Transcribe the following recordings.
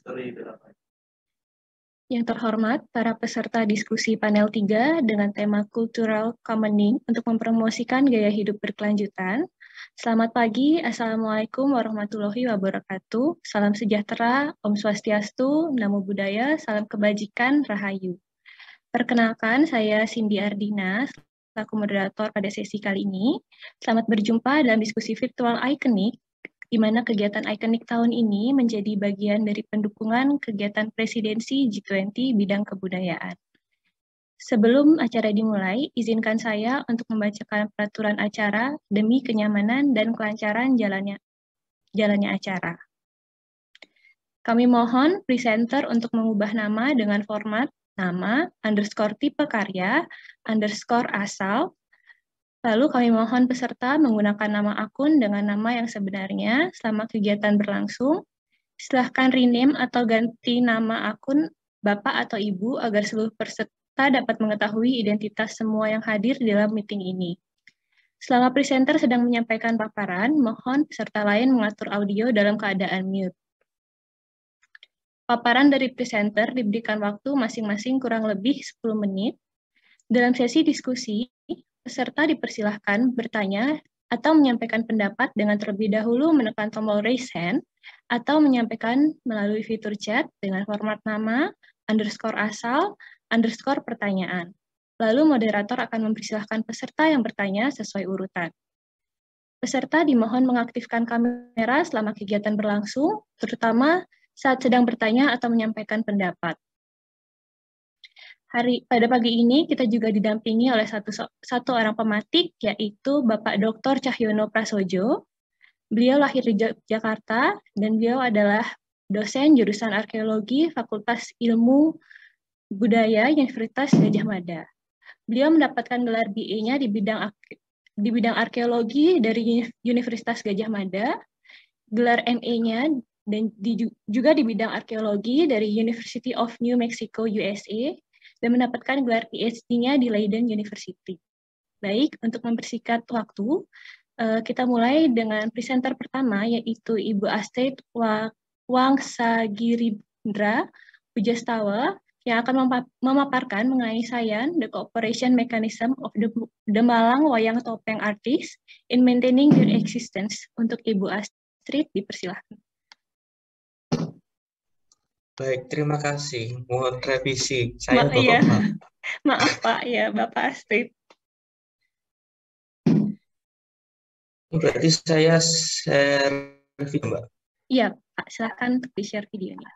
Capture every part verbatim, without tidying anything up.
Yang terhormat, para peserta diskusi panel tiga dengan tema Cultural Commoning untuk mempromosikan gaya hidup berkelanjutan. Selamat pagi, Assalamualaikum warahmatullahi wabarakatuh. Salam sejahtera, Om Swastiastu, Namo Buddhaya, Salam Kebajikan, Rahayu. Perkenalkan, saya Cindy Ardina, selaku moderator pada sesi kali ini. Selamat berjumpa dalam diskusi virtual Iconic, di mana kegiatan Iconic tahun ini menjadi bagian dari pendukungan kegiatan presidensi G dua puluh bidang kebudayaan. Sebelum acara dimulai, izinkan saya untuk membacakan peraturan acara demi kenyamanan dan kelancaran jalannya, jalannya acara. Kami mohon presenter untuk mengubah nama dengan format nama, underscore tipe karya, underscore asal. Lalu kami mohon peserta menggunakan nama akun dengan nama yang sebenarnya selama kegiatan berlangsung. Silahkan rename atau ganti nama akun Bapak atau Ibu agar seluruh peserta dapat mengetahui identitas semua yang hadir dalam meeting ini. Selama presenter sedang menyampaikan paparan, mohon peserta lain mengatur audio dalam keadaan mute. Paparan dari presenter diberikan waktu masing-masing kurang lebih sepuluh menit. Dalam sesi diskusi, peserta dipersilahkan bertanya atau menyampaikan pendapat dengan terlebih dahulu menekan tombol raise hand atau menyampaikan melalui fitur chat dengan format nama, underscore asal, underscore pertanyaan. Lalu moderator akan mempersilahkan peserta yang bertanya sesuai urutan. Peserta dimohon mengaktifkan kamera selama kegiatan berlangsung, terutama saat sedang bertanya atau menyampaikan pendapat. Hari, pada pagi ini kita juga didampingi oleh satu, satu orang pematik, yaitu Bapak Doktor Cahyono Prasojo. Beliau lahir di Jakarta, dan beliau adalah dosen jurusan Arkeologi Fakultas Ilmu Budaya Universitas Gadjah Mada. Beliau mendapatkan gelar B A-nya di bidang di bidang arkeologi dari Universitas Gadjah Mada, gelar M A-nya dan di, juga di bidang arkeologi dari University of New Mexico U S A, dan mendapatkan gelar P H D-nya di Leiden University. Baik, untuk mempersingkat waktu, kita mulai dengan presenter pertama, yaitu Ibu Astrid Wangsagirindra Pujastawa, yang akan memaparkan mengenai Sayan, the cooperation mechanism of the, the Malang Wayang Topeng artists in maintaining their existence. Untuk Ibu Astrid, dipersilahkan. Baik, terima kasih. Mohon revisi. Saya Ma Bapak iya. Pak. Maaf Pak, ya Bapak Astrid. Berarti saya share video, Mbak? Iya, Pak. Silahkan untuk di-share videonya.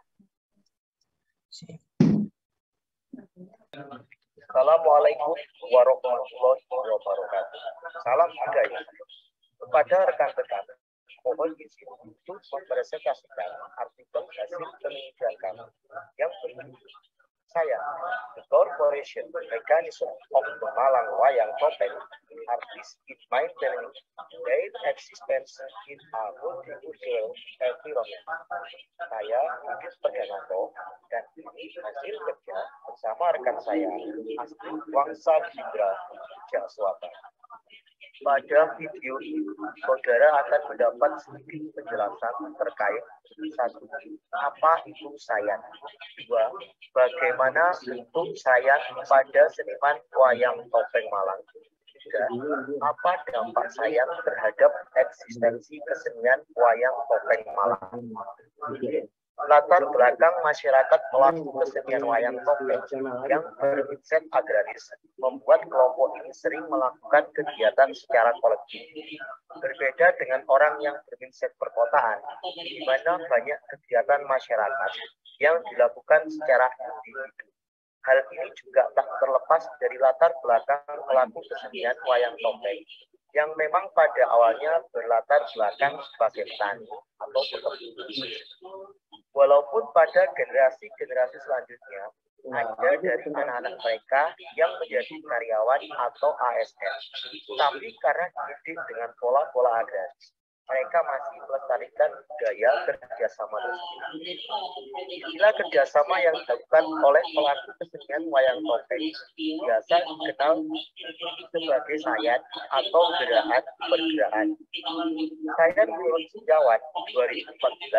Assalamualaikum warahmatullahi wabarakatuh. Salam budaya. Kepada rekan-rekan, mohon izin untuk mempresentasikan artikel hasil penelitian kami yang berjudul Saya, the Corporation Mechanism of the Malang Wayang Topeng Artists in Maintaining Their Existence in a Multicultural Environment. Saya, Yudit Pergananto, dan ini hasil kerja bersama rekan saya, Astrid Wangsagirindra Pujastawa. Pada video ini, saudara akan mendapat sedikit penjelasan terkait satu, apa itu sayan. Dua, bagaimana bentuk sayan pada seniman wayang topeng Malang. Tiga, apa dampak sayan terhadap eksistensi kesenian wayang topeng Malang. Latar belakang masyarakat pelaku kesenian wayang topeng yang bermindset agraris membuat kelompok ini sering melakukan kegiatan secara kolektif. Berbeda dengan orang yang bermindset perkotaan, di mana banyak kegiatan masyarakat yang dilakukan secara individu. Hal ini juga tak terlepas dari latar belakang pelaku kesenian wayang topeng yang memang pada awalnya berlatar belakang sebagai petani atau petani. Walaupun pada generasi-generasi selanjutnya ada dari anak-anak mereka yang menjadi karyawan atau A S N, tapi karena dididik dengan pola-pola agraris, mereka masih melestarikan budaya kerjasama tersebut. Istilah kerjasama yang dilakukan oleh pelaku kesenian wayang topeng biasa dikenal sebagai sayan atau gerakan pergerakan. Sayan menurut sejawat dua ribu empat belas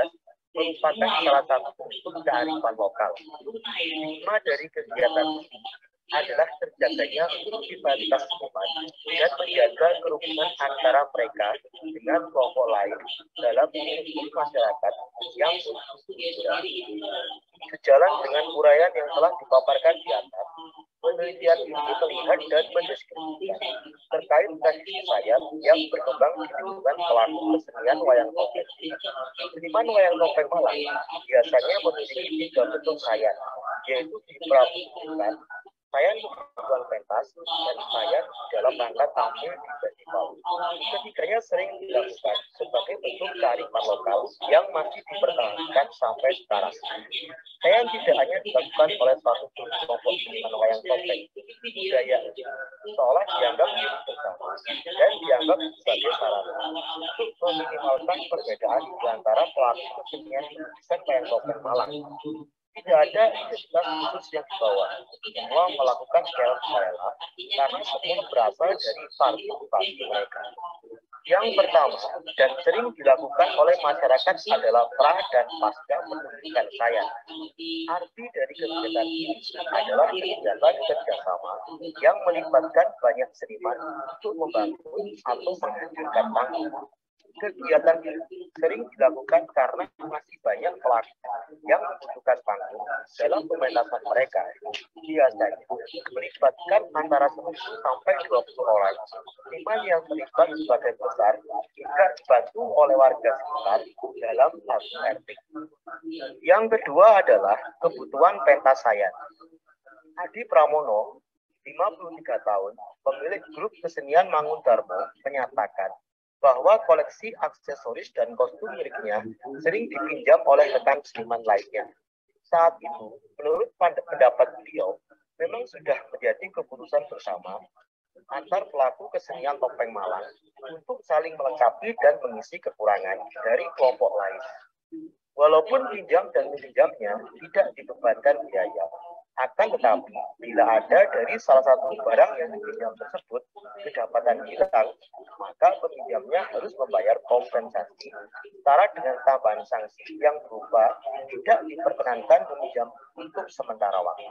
merupakan salah satu bentuk kearifan lokal. Tema dari kegiatan ini adalah terjaganya rutinitas seniman dan menjaga kerukunan antara mereka dengan kelompok lain dalam lingkup masyarakat yang berkultural. Sejalan dengan uraian yang telah dipaparkan di atas, penelitian ini melihat dan mendeskripsikan terkait tradisi sayat yang berkembang di lingkungan pelaku kesenian wayang topeng. Seniman wayang topeng Malang biasanya memiliki tiga bentuk sayat, yaitu diperlakukan sayat kebutuhan pentas dan sayat dalam rangka tampil di festival. Ketiganya sering dilakukan sebagai bentuk kearifan lokal yang masih dipertahankan sampai sekarang. Sayat tidak hanya dilakukan oleh satu kelompok seniman wayang topeng, budaya seolah dianggap bersama dan dianggap sebagai sarana untuk meminimalkan perbedaan di antara pelaku kesenian lukisan wayang topeng Malang. Tidak ada identitas khusus yang dibawa. Semua melakukan sukarela karena semua berasal dari partisipasi mereka. Yang pertama dan sering dilakukan oleh masyarakat adalah pra dan pasca pertunjukan sayat. Arti dari kegiatan ini adalah kegiatan kerjasama yang melibatkan banyak seniman untuk membangun atau menghadirkan panggung. Kegiatan ini sering dilakukan karena masih banyak pelaku yang membutuhkan panggung dalam pementasan mereka. Biasanya melibatkan antara sepuluh sampai dua puluh orang. Seniman yang terlibat sebagian besar juga dibantu oleh warga sekitar dalam satu R T. Yang kedua adalah kebutuhan pentas sayat. Adi Pramono, lima puluh tiga tahun, pemilik grup kesenian Mangundarmo, menyatakan bahwa koleksi aksesoris dan kostum miliknya sering dipinjam oleh rekan seniman lainnya. Saat itu, menurut pendapat beliau, memang sudah menjadi keputusan bersama antar pelaku kesenian topeng Malang untuk saling melengkapi dan mengisi kekurangan dari kelompok lain. Walaupun pinjam dan meminjamnya tidak dibebankan biaya, akan tetapi bila ada dari salah satu barang yang dipinjam tersebut kedapatan hilang, maka peminjamnya harus membayar kompensasi setara dengan tambahan sanksi yang berupa tidak diperkenankan meminjam untuk sementara waktu.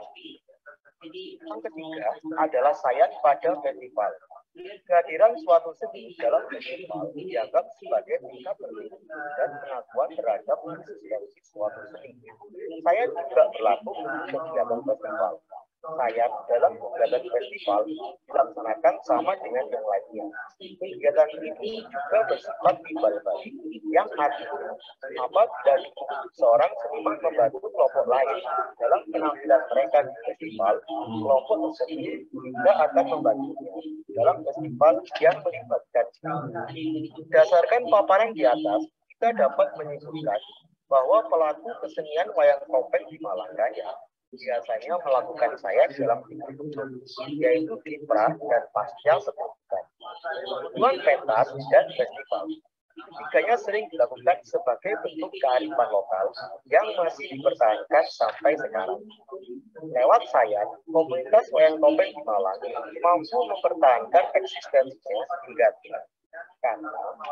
Yang ketiga adalah sayat pada festival. Kehadiran suatu seni dalam festival dianggap sebagai tingkat penting dan pengakuan terhadap eksistensi suatu seni. Sayat juga berlaku untuk kegiatan festival. Sayat dalam kegiatan festival dilaksanakan sama dengan yang lainnya. Kegiatan ini juga bersifat timbal balik yang artinya apabila seorang seniman membantu kelompok lain dalam penampilan mereka di festival, kelompok tersebut juga akan membantunya dalam festival yang melibatkan. Berdasarkan paparan di atas, kita dapat menyimpulkan bahwa pelaku kesenian wayang topeng di Malang Raya biasanya melakukan sayat dalam tiga bentuk, yaitu di pra dan pasca pertunjukan, kebutuhan pentas dan festival. Ketiganya sering dilakukan sebagai bentuk kearifan lokal yang masih dipertahankan sampai sekarang. Lewat sayat, komunitas wayang topeng di Malang mampu mempertahankan eksistensinya hingga kini. Karena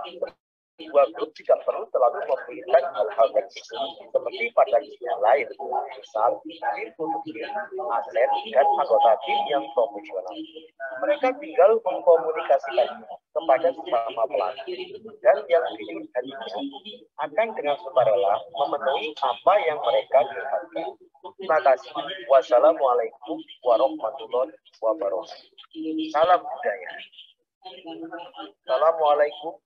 dua grup tidak perlu terlalu memikirkan hal-hal teknis seperti pada kesenian lain, misal tim produksi, aset, dan anggota tim yang profesional. Mereka tinggal mengkomunikasikannya kepada sesama pelaku, dan yang dipilih hatinya akan dengan sukarela memenuhi apa yang mereka lihatkan. Terima kasih. Wassalamualaikum warahmatullahi wabarakatuh. Salam budaya. Assalamualaikum.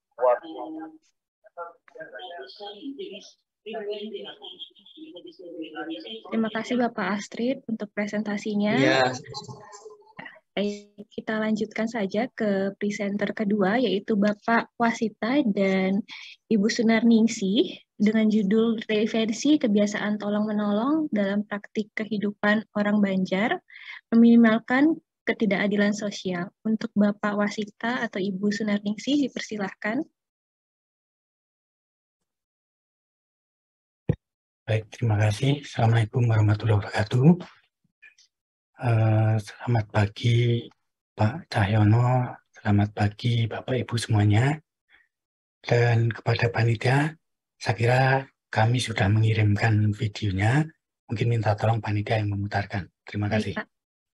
Terima kasih Bapak Astrid untuk presentasinya. Ya. Baik, kita lanjutkan saja ke presenter kedua, yaitu Bapak Wasita dan Ibu Sunarningsih dengan judul Reversi Kebiasaan Tolong-Menolong dalam Praktik Kehidupan Orang Banjar, Meminimalkan Ketidakadilan Sosial. Untuk Bapak Wasita atau Ibu Sunarningsih, dipersilahkan. Baik, terima kasih. Assalamualaikum warahmatullahi wabarakatuh. Uh, selamat pagi Pak Cahyono, selamat pagi Bapak Ibu semuanya. Dan kepada panitia, saya kira kami sudah mengirimkan videonya. Mungkin minta tolong panitia yang memutarkan. Terima Baik, kasih. Pak.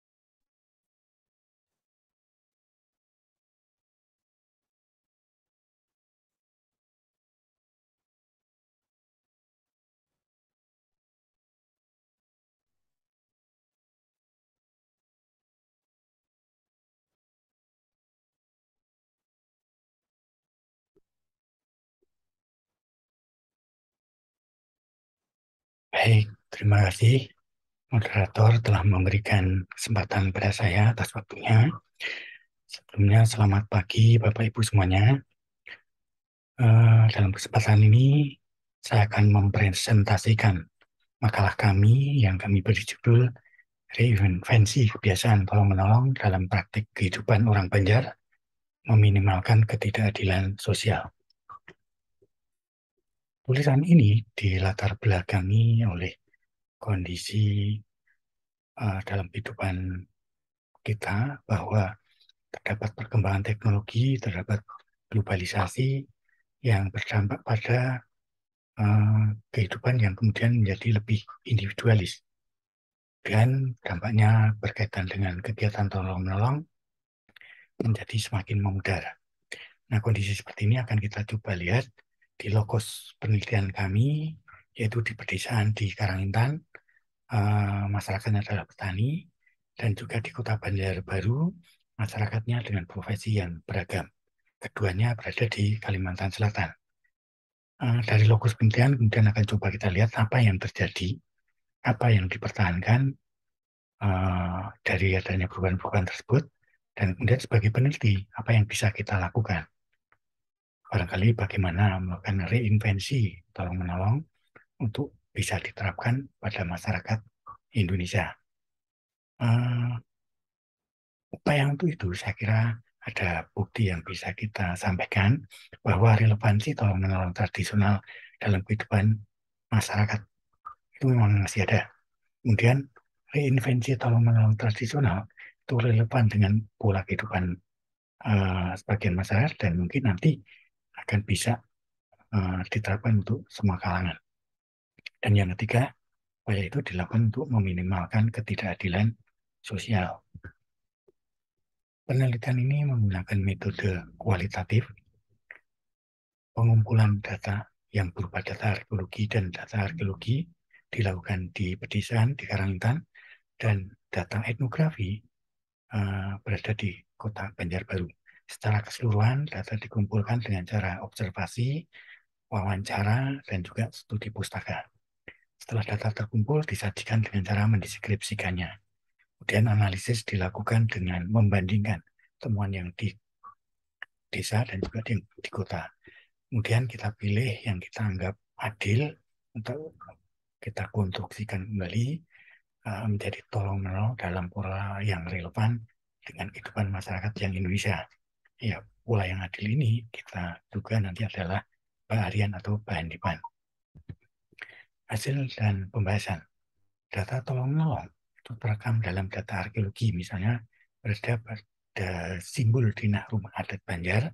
Baik, terima kasih moderator telah memberikan kesempatan kepada saya atas waktunya. Sebelumnya selamat pagi Bapak Ibu semuanya. Uh, dalam kesempatan ini saya akan mempresentasikan makalah kami yang kami beri judul Reinvensi Kebiasaan Tolong-Menolong dalam Praktik Kehidupan Orang Banjar, Meminimalkan Ketidakadilan Sosial. Tulisan ini dilatar belakangi oleh kondisi uh, dalam kehidupan kita bahwa terdapat perkembangan teknologi, terdapat globalisasi yang berdampak pada uh, kehidupan yang kemudian menjadi lebih individualis. Dan dampaknya berkaitan dengan kegiatan tolong-menolong menjadi semakin memudar. Nah, kondisi seperti ini akan kita coba lihat di lokos penelitian kami, yaitu di pedesaan di Karangintan, uh, masyarakatnya adalah petani, dan juga di Kota Banjarbaru, masyarakatnya dengan profesi yang beragam. Keduanya berada di Kalimantan Selatan. Uh, dari lokus penelitian kemudian akan coba kita lihat apa yang terjadi, apa yang dipertahankan uh, dari adanya perubahan-perubahan tersebut, dan kemudian sebagai peneliti, apa yang bisa kita lakukan. Barangkali bagaimana melakukan reinvensi tolong-menolong untuk bisa diterapkan pada masyarakat Indonesia. Uh, upaya untuk itu, saya kira ada bukti yang bisa kita sampaikan bahwa relevansi tolong-menolong tradisional dalam kehidupan masyarakat itu memang masih ada. Kemudian reinvensi tolong-menolong tradisional itu relevan dengan pola kehidupan uh, sebagian masyarakat dan mungkin nanti akan bisa uh, diterapkan untuk semua kalangan. Dan yang ketiga, upaya itu dilakukan untuk meminimalkan ketidakadilan sosial. Penelitian ini menggunakan metode kualitatif, pengumpulan data yang berupa data arkeologi dan data arkeologi dilakukan di pedesaan di Karangintan, dan data etnografi uh, berada di Kota Banjarbaru. Secara keseluruhan, data dikumpulkan dengan cara observasi, wawancara, dan juga studi pustaka. Setelah data terkumpul, disajikan dengan cara mendeskripsikannya. Kemudian analisis dilakukan dengan membandingkan temuan yang di desa dan juga di, di kota. Kemudian kita pilih yang kita anggap adil untuk kita konstruksikan kembali uh, menjadi tolong-menolong dalam pola yang relevan dengan kehidupan masyarakat yang Indonesia. Ya, pola yang adil ini kita juga nanti adalah baharian atau bahan dipan. Hasil dan pembahasan. Data tolong-menolong itu terekam dalam data arkeologi, misalnya berada pada simbol dinah rumah adat Banjar,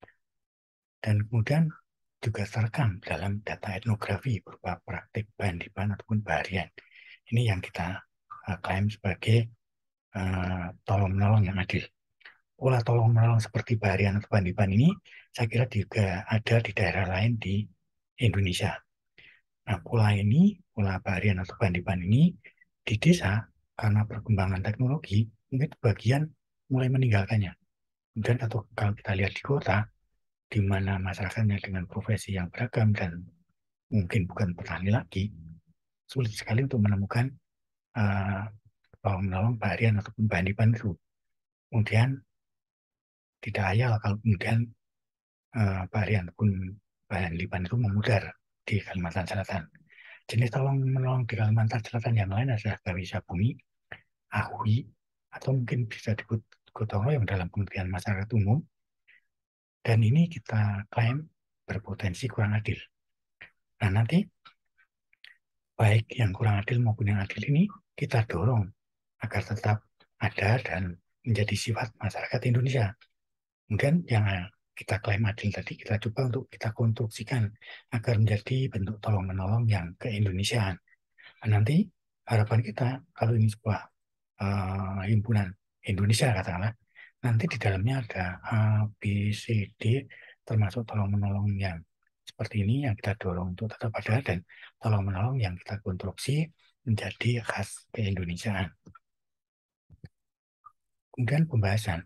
dan kemudian juga terekam dalam data etnografi berupa praktik bahan dipan ataupun baharian. Ini yang kita uh, klaim sebagai uh, tolong-menolong yang adil. Pola tolong-menolong seperti baharian atau bahan dipan ini saya kira juga ada di daerah lain di Indonesia. Nah, pola ini, pola baharian atau bahan dipan ini di desa karena perkembangan teknologi mungkin bagian mulai meninggalkannya. Kemudian atau kalau kita lihat di kota, di mana masyarakatnya dengan profesi yang beragam dan mungkin bukan petani lagi, sulit sekali untuk menemukan uh, tolong-menolong baharian ataupun bahan dipan itu. Kemudian tidak ayal kalau kemudian uh, baharian ataupun bahan dipan itu memudar di Kalimantan Selatan. Jenis tolong-menolong di Kalimantan Selatan yang lain adalah gawisa bumi, ahui, atau mungkin bisa disebut gotong royong dalam pengertian masyarakat umum. Dan ini kita klaim berpotensi kurang adil. Nah, nanti baik yang kurang adil maupun yang adil ini kita dorong agar tetap ada dan menjadi sifat masyarakat Indonesia. Kemudian yang kita klaim adil tadi, kita coba untuk kita konstruksikan agar menjadi bentuk tolong-menolong yang keindonesiaan. Nah, nanti harapan kita kalau ini sebuah uh, himpunan Indonesia katakanlah, nanti di dalamnya ada A, B, C, D, termasuk tolong-menolong yang seperti ini yang kita dorong untuk tetap ada, dan tolong-menolong yang kita konstruksi menjadi khas keindonesiaan. Kemudian pembahasan.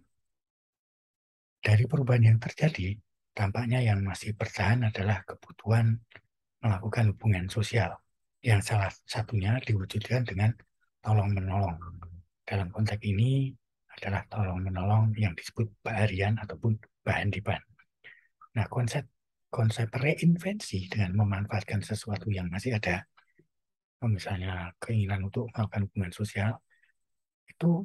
Dari perubahan yang terjadi, tampaknya yang masih bertahan adalah kebutuhan melakukan hubungan sosial, yang salah satunya diwujudkan dengan tolong-menolong. Dalam konteks ini adalah tolong-menolong yang disebut baharian ataupun bahandipan. Nah, konsep konsep reinvensi dengan memanfaatkan sesuatu yang masih ada, misalnya keinginan untuk melakukan hubungan sosial, itu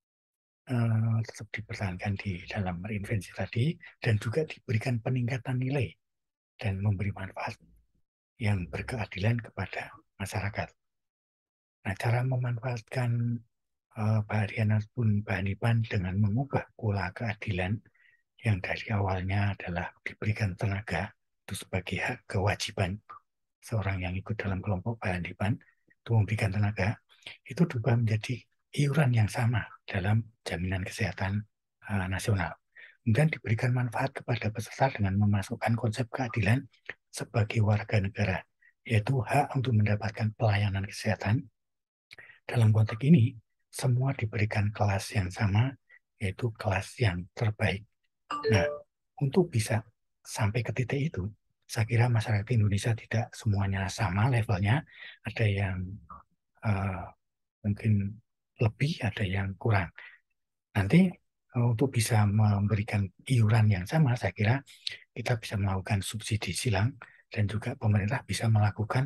Uh, tetap dipertahankan di dalam reinvensi tadi, dan juga diberikan peningkatan nilai dan memberi manfaat yang berkeadilan kepada masyarakat. Nah, cara memanfaatkan uh, baharian ataupun bahanipan dengan mengubah pola keadilan yang dari awalnya adalah diberikan tenaga itu sebagai hak kewajiban seorang yang ikut dalam kelompok bahanipan itu memberikan tenaga, itu juga menjadi iuran yang sama dalam jaminan kesehatan uh, nasional. Kemudian diberikan manfaat kepada peserta dengan memasukkan konsep keadilan sebagai warga negara, yaitu hak untuk mendapatkan pelayanan kesehatan. Dalam konteks ini, semua diberikan kelas yang sama, yaitu kelas yang terbaik. Nah, untuk bisa sampai ke titik itu, saya kira masyarakat Indonesia tidak semuanya sama levelnya, ada yang uh, mungkin lebih, ada yang kurang. Nanti untuk bisa memberikan iuran yang sama, saya kira kita bisa melakukan subsidi silang, dan juga pemerintah bisa melakukan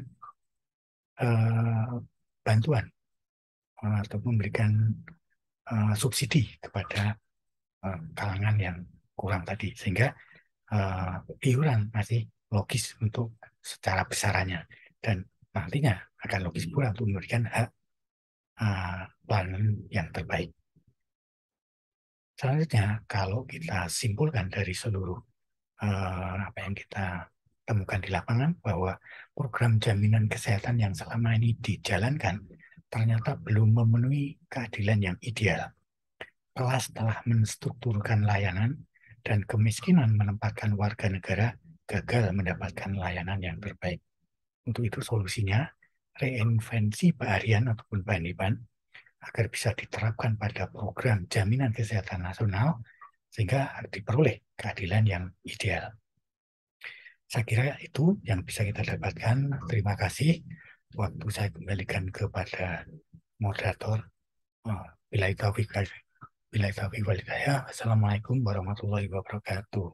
uh, bantuan uh, atau memberikan uh, subsidi kepada uh, kalangan yang kurang tadi, sehingga uh, iuran masih logis untuk secara besarannya, dan nantinya akan logis pula untuk memberikan hak Uh, pelayanan yang terbaik. Selanjutnya, kalau kita simpulkan dari seluruh uh, apa yang kita temukan di lapangan, bahwa program jaminan kesehatan yang selama ini dijalankan ternyata belum memenuhi keadilan yang ideal. Kelas telah menstrukturkan layanan, dan kemiskinan menempatkan warga negara gagal mendapatkan layanan yang terbaik. Untuk itu solusinya reinvensi baharian ataupun bahanipan agar bisa diterapkan pada program jaminan kesehatan nasional sehingga diperoleh keadilan yang ideal. Saya kira itu yang bisa kita dapatkan. Terima kasih. Waktu saya kembalikan kepada moderator. Bila taufiq bila taufiq wal hidayah. Assalamualaikum warahmatullahi wabarakatuh.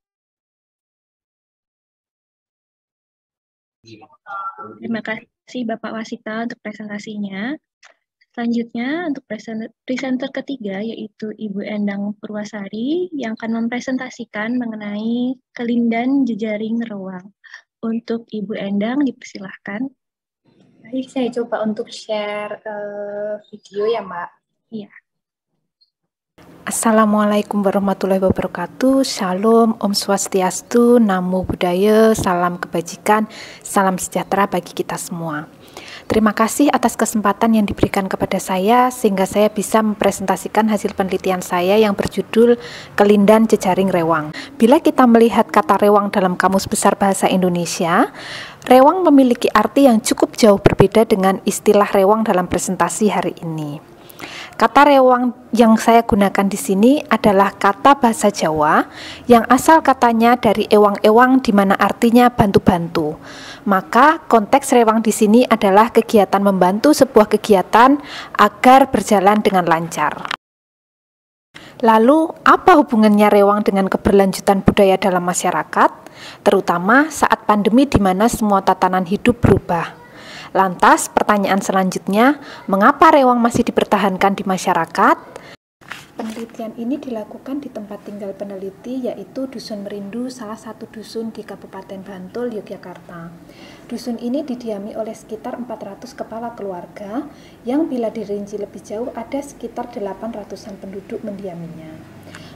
Terima kasih Bapak Wasita untuk presentasinya. Selanjutnya untuk presenter ketiga yaitu Ibu Endang Purwasari yang akan mempresentasikan mengenai kelindan jejaring rewang. Untuk Ibu Endang dipersilahkan. Baik, saya coba untuk share uh, video ya Mbak. Iya. Assalamualaikum warahmatullahi wabarakatuh. Shalom, Om Swastiastu, Namo Buddhaya, salam kebajikan, salam sejahtera bagi kita semua. Terima kasih atas kesempatan yang diberikan kepada saya sehingga saya bisa mempresentasikan hasil penelitian saya yang berjudul Kelindan Jejaring Rewang. Bila kita melihat kata rewang dalam Kamus Besar Bahasa Indonesia, rewang memiliki arti yang cukup jauh berbeda dengan istilah rewang dalam presentasi hari ini. Kata rewang yang saya gunakan di sini adalah kata bahasa Jawa yang asal katanya dari ewang-ewang di mana artinya bantu-bantu. Maka konteks rewang di sini adalah kegiatan membantu sebuah kegiatan agar berjalan dengan lancar. Lalu, apa hubungannya rewang dengan keberlanjutan budaya dalam masyarakat, terutama saat pandemi di mana semua tatanan hidup berubah? Lantas, pertanyaan selanjutnya, mengapa rewang masih dipertahankan di masyarakat? Penelitian ini dilakukan di tempat tinggal peneliti, yaitu Dusun Merindu, salah satu dusun di Kabupaten Bantul, Yogyakarta. Dusun ini didiami oleh sekitar empat ratus kepala keluarga, yang bila dirinci lebih jauh ada sekitar delapan ratusan penduduk mendiaminya.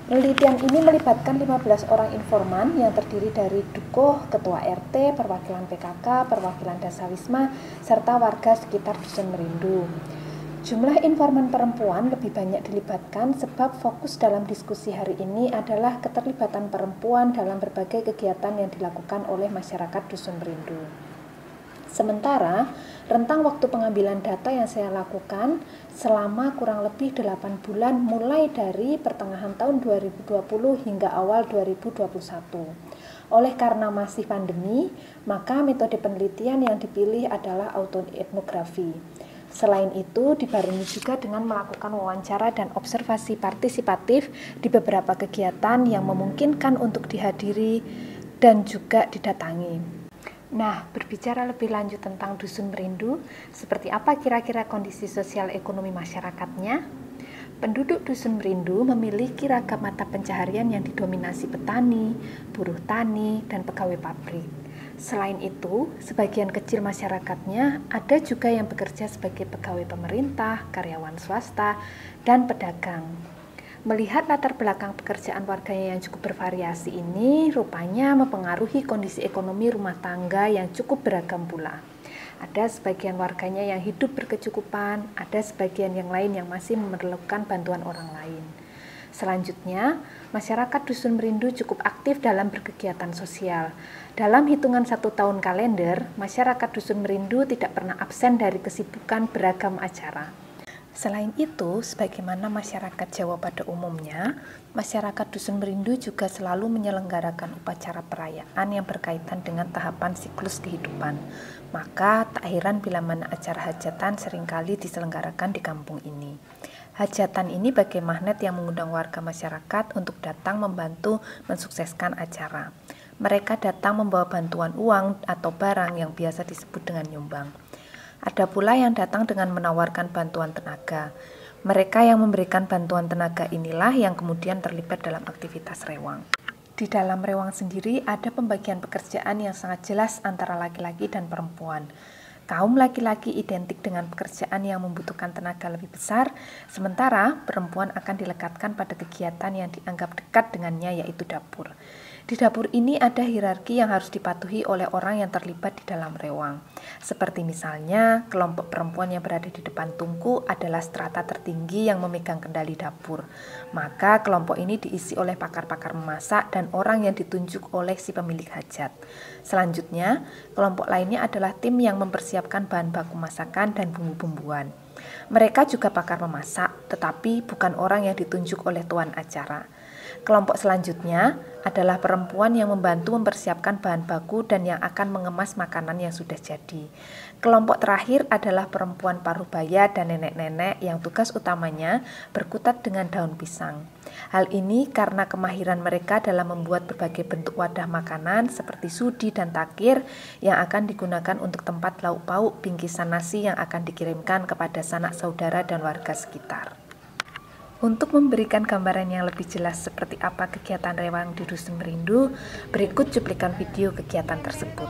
Penelitian ini melibatkan lima belas orang informan yang terdiri dari Dukuh, Ketua R T, perwakilan P K K, perwakilan Dasawisma, serta warga sekitar Dusun Merindu. Jumlah informan perempuan lebih banyak dilibatkan sebab fokus dalam diskusi hari ini adalah keterlibatan perempuan dalam berbagai kegiatan yang dilakukan oleh masyarakat Dusun Merindu. Sementara, rentang waktu pengambilan data yang saya lakukan selama kurang lebih delapan bulan mulai dari pertengahan tahun dua ribu dua puluh hingga awal dua ribu dua puluh satu. Oleh karena masih pandemi, maka metode penelitian yang dipilih adalah autoetnografi. Selain itu, dibarengi juga dengan melakukan wawancara dan observasi partisipatif di beberapa kegiatan yang memungkinkan untuk dihadiri dan juga didatangi. Nah, berbicara lebih lanjut tentang Dusun Merindu, seperti apa kira-kira kondisi sosial ekonomi masyarakatnya? Penduduk Dusun Merindu memiliki ragam mata pencaharian yang didominasi petani, buruh tani, dan pegawai pabrik. Selain itu, sebagian kecil masyarakatnya ada juga yang bekerja sebagai pegawai pemerintah, karyawan swasta, dan pedagang. Melihat latar belakang pekerjaan warganya yang cukup bervariasi ini, rupanya mempengaruhi kondisi ekonomi rumah tangga yang cukup beragam pula. Ada sebagian warganya yang hidup berkecukupan, ada sebagian yang lain yang masih memerlukan bantuan orang lain. Selanjutnya, masyarakat Dusun Merindu cukup aktif dalam berkegiatan sosial. Dalam hitungan satu tahun kalender, masyarakat Dusun Merindu tidak pernah absen dari kesibukan beragam acara. Selain itu, sebagaimana masyarakat Jawa pada umumnya, masyarakat Dusun Merindu juga selalu menyelenggarakan upacara perayaan yang berkaitan dengan tahapan siklus kehidupan. Maka tak heran bila mana acara hajatan seringkali diselenggarakan di kampung ini. Hajatan ini bagai magnet yang mengundang warga masyarakat untuk datang membantu mensukseskan acara. Mereka datang membawa bantuan uang atau barang yang biasa disebut dengan nyumbang. Ada pula yang datang dengan menawarkan bantuan tenaga. Mereka yang memberikan bantuan tenaga inilah yang kemudian terlibat dalam aktivitas rewang. Di dalam rewang sendiri ada pembagian pekerjaan yang sangat jelas antara laki-laki dan perempuan. Kaum laki-laki identik dengan pekerjaan yang membutuhkan tenaga lebih besar, sementara perempuan akan dilekatkan pada kegiatan yang dianggap dekat dengannya, yaitu dapur. Di dapur ini ada hierarki yang harus dipatuhi oleh orang yang terlibat di dalam rewang. Seperti misalnya, kelompok perempuan yang berada di depan tungku adalah strata tertinggi yang memegang kendali dapur. Maka kelompok ini diisi oleh pakar-pakar memasak dan orang yang ditunjuk oleh si pemilik hajat. Selanjutnya, kelompok lainnya adalah tim yang mempersiapkan bahan baku masakan dan bumbu-bumbuan. Mereka juga pakar memasak, tetapi bukan orang yang ditunjuk oleh tuan acara. Kelompok selanjutnya adalah perempuan yang membantu mempersiapkan bahan baku dan yang akan mengemas makanan yang sudah jadi. Kelompok terakhir adalah perempuan parubaya dan nenek-nenek yang tugas utamanya berkutat dengan daun pisang. Hal ini karena kemahiran mereka dalam membuat berbagai bentuk wadah makanan seperti sudi dan takir yang akan digunakan untuk tempat lauk pauk bingkisan nasi yang akan dikirimkan kepada sanak saudara dan warga sekitar. Untuk memberikan gambaran yang lebih jelas seperti apa kegiatan rewang di Dusun Merindu, berikut cuplikan video kegiatan tersebut.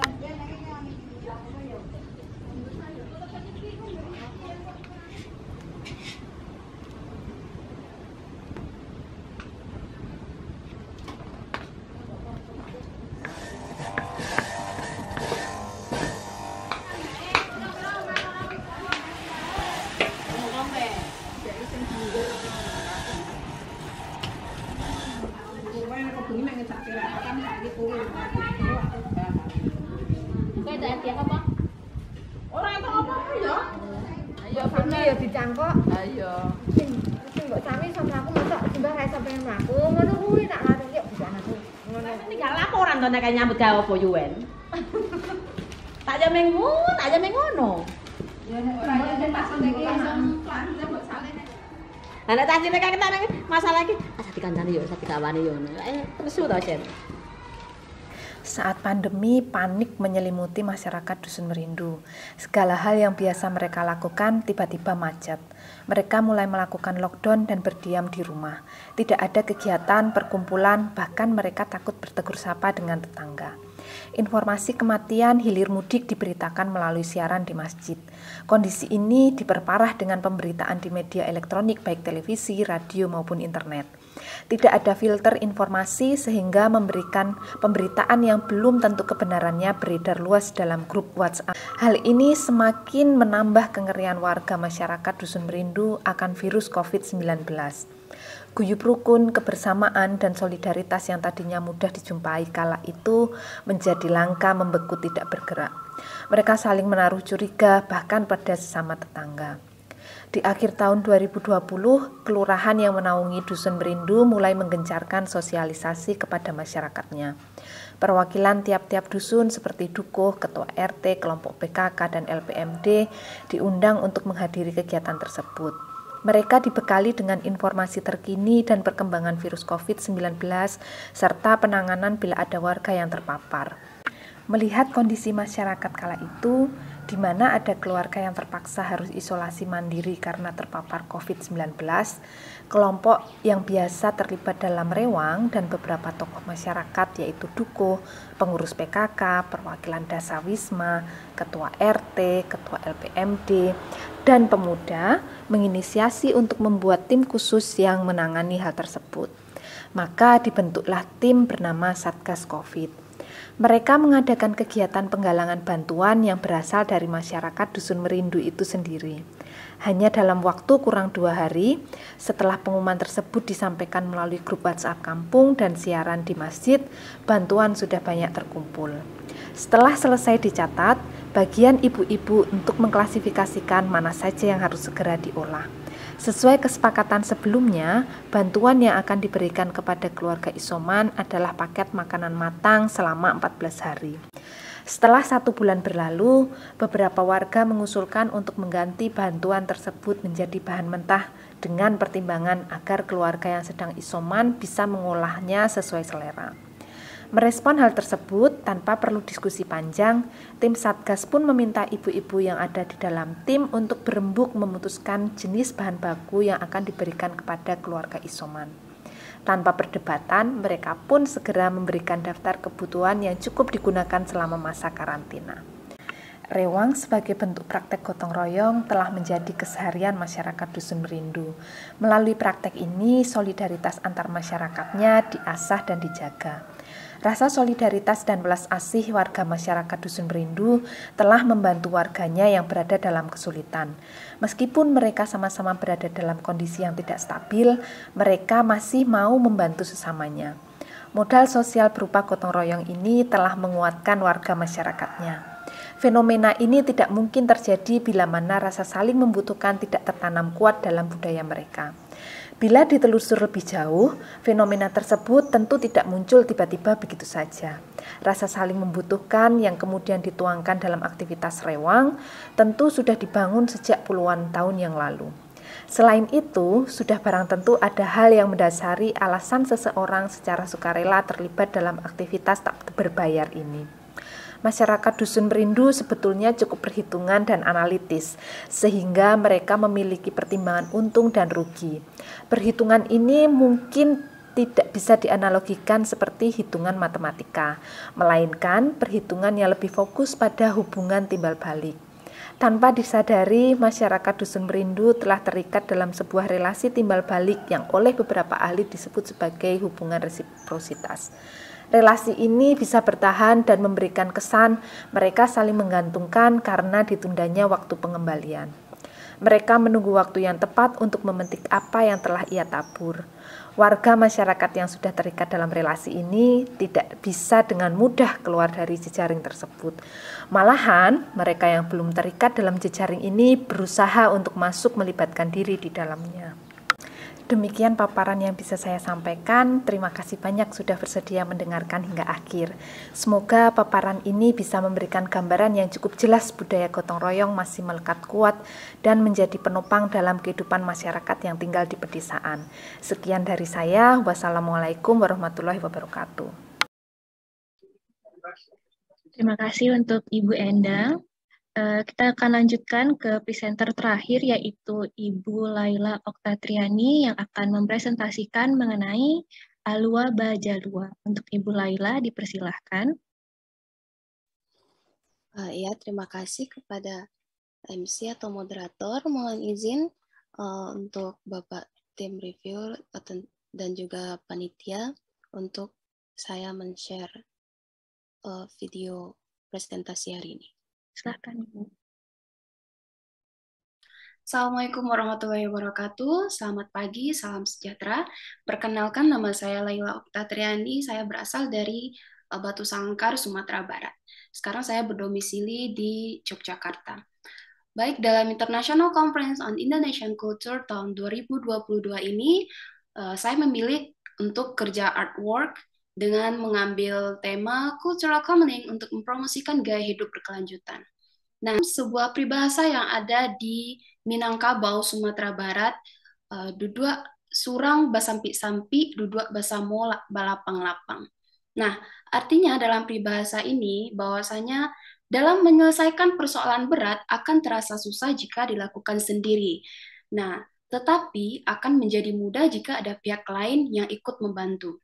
Orang itu apa ya? Ayo sampe ya dicangkok. Ayo. Sing sing mbok sami sama aku mosok sembah kae sampe mlaku. Ngono kuwi tak larang yuk bisa aku. Ngono. Tinggal laporan to nek nyambut gawe apa yuwen. Tak jamin ngono, tak jamin ngono. Ya nek ora ya pas iki langsung plan mbok saleh. Lah nek tak cerita kita masalah iki, asa dikancani yo, asa dikawani yo. Eh, terus to, Jen. Saat pandemi, panik menyelimuti masyarakat Dusun Merindu. Segala hal yang biasa mereka lakukan tiba-tiba macet. Mereka mulai melakukan lockdown dan berdiam di rumah. Tidak ada kegiatan, perkumpulan, bahkan mereka takut bertegur sapa dengan tetangga. Informasi kematian hilir mudik diberitakan melalui siaran di masjid. Kondisi ini diperparah dengan pemberitaan di media elektronik baik televisi, radio maupun internet. Tidak ada filter informasi sehingga memberikan pemberitaan yang belum tentu kebenarannya beredar luas dalam grup WhatsApp. Hal ini semakin menambah kengerian warga masyarakat Dusun Merindu akan virus covid sembilan belas. Guyup rukun, kebersamaan, dan solidaritas yang tadinya mudah dijumpai kala itu menjadi langka, membeku, tidak bergerak. Mereka saling menaruh curiga bahkan pada sesama tetangga. Di akhir tahun dua ribu dua puluh, kelurahan yang menaungi Dusun Merindu mulai menggencarkan sosialisasi kepada masyarakatnya. Perwakilan tiap-tiap dusun seperti Dukuh, Ketua R T, kelompok P K K, dan L P M D diundang untuk menghadiri kegiatan tersebut. Mereka dibekali dengan informasi terkini dan perkembangan virus covid sembilan belas serta penanganan bila ada warga yang terpapar. Melihat kondisi masyarakat kala itu, di mana ada keluarga yang terpaksa harus isolasi mandiri karena terpapar covid sembilan belas, kelompok yang biasa terlibat dalam rewang dan beberapa tokoh masyarakat yaitu Dukuh, pengurus P K K, perwakilan Dasawisma, ketua R T, ketua L P M D, dan pemuda menginisiasi untuk membuat tim khusus yang menangani hal tersebut. Maka dibentuklah tim bernama Satgas Covid. Mereka mengadakan kegiatan penggalangan bantuan yang berasal dari masyarakat Dusun Merindu itu sendiri. Hanya dalam waktu kurang dua hari, setelah pengumuman tersebut disampaikan melalui grup WhatsApp kampung dan siaran di masjid, bantuan sudah banyak terkumpul. Setelah selesai dicatat, bagian ibu-ibu untuk mengklasifikasikan mana saja yang harus segera diolah. Sesuai kesepakatan sebelumnya, bantuan yang akan diberikan kepada keluarga isoman adalah paket makanan matang selama empat belas hari. Setelah satu bulan berlalu, beberapa warga mengusulkan untuk mengganti bantuan tersebut menjadi bahan mentah dengan pertimbangan agar keluarga yang sedang isoman bisa mengolahnya sesuai selera. Merespon hal tersebut tanpa perlu diskusi panjang, tim Satgas pun meminta ibu-ibu yang ada di dalam tim untuk berembuk memutuskan jenis bahan baku yang akan diberikan kepada keluarga isoman. Tanpa perdebatan, mereka pun segera memberikan daftar kebutuhan yang cukup digunakan selama masa karantina. Rewang sebagai bentuk praktek gotong royong telah menjadi keseharian masyarakat Dusun Merindu. Melalui praktek ini, solidaritas antar masyarakatnya diasah dan dijaga. Rasa solidaritas dan belas asih warga masyarakat Dusun Merindu telah membantu warganya yang berada dalam kesulitan. Meskipun mereka sama-sama berada dalam kondisi yang tidak stabil, mereka masih mau membantu sesamanya. Modal sosial berupa gotong royong ini telah menguatkan warga masyarakatnya. Fenomena ini tidak mungkin terjadi bila mana rasa saling membutuhkan tidak tertanam kuat dalam budaya mereka. Bila ditelusur lebih jauh, fenomena tersebut tentu tidak muncul tiba-tiba begitu saja. Rasa saling membutuhkan yang kemudian dituangkan dalam aktivitas rewang tentu sudah dibangun sejak puluhan tahun yang lalu. Selain itu, sudah barang tentu ada hal yang mendasari alasan seseorang secara sukarela terlibat dalam aktivitas tak berbayar ini. Masyarakat Dusun Merindu sebetulnya cukup perhitungan dan analitis, sehingga mereka memiliki pertimbangan untung dan rugi. Perhitungan ini mungkin tidak bisa dianalogikan seperti hitungan matematika, melainkan perhitungan yang lebih fokus pada hubungan timbal balik. Tanpa disadari, masyarakat Dusun Merindu telah terikat dalam sebuah relasi timbal balik yang oleh beberapa ahli disebut sebagai hubungan resiprositas. Relasi ini bisa bertahan dan memberikan kesan mereka saling menggantungkan karena ditundanya waktu pengembalian. Mereka menunggu waktu yang tepat untuk memetik apa yang telah ia tabur. Warga masyarakat yang sudah terikat dalam relasi ini tidak bisa dengan mudah keluar dari jejaring tersebut. Malahan, mereka yang belum terikat dalam jejaring ini berusaha untuk masuk melibatkan diri di dalamnya. Demikian paparan yang bisa saya sampaikan. Terima kasih banyak sudah bersedia mendengarkan hingga akhir. Semoga paparan ini bisa memberikan gambaran yang cukup jelas budaya gotong royong masih melekat kuat dan menjadi penopang dalam kehidupan masyarakat yang tinggal di pedesaan. Sekian dari saya. Wassalamualaikum warahmatullahi wabarakatuh. Terima kasih untuk Ibu Endang. Uh, kita akan lanjutkan ke presenter terakhir yaitu Ibu Laila Oktatriani yang akan mempresentasikan mengenai Alua Bajalua. Untuk Ibu Laila dipersilahkan. Uh, ya, terima kasih kepada M C atau moderator. Mohon izin uh, untuk Bapak tim review dan juga panitia untuk saya men-share uh, video presentasi hari ini. Silakan, Ibu. Assalamualaikum warahmatullahi wabarakatuh. Selamat pagi, salam sejahtera. Perkenalkan, nama saya Laila Oktatriani. Saya berasal dari Batu Sangkar, Sumatera Barat. Sekarang saya berdomisili di Yogyakarta. Baik, dalam International Conference on Indonesian Culture tahun dua ribu dua puluh dua ini, saya memilih untuk kerja artwork dengan mengambil tema Cultural Commoning untuk mempromosikan gaya hidup berkelanjutan. Nah, sebuah peribahasa yang ada di Minangkabau, Sumatera Barat, uh, duduk surang basampi-sampi, duduk basamo balapang-lapang. Nah, artinya dalam peribahasa ini bahwasanya dalam menyelesaikan persoalan berat akan terasa susah jika dilakukan sendiri. Nah, tetapi akan menjadi mudah jika ada pihak lain yang ikut membantu.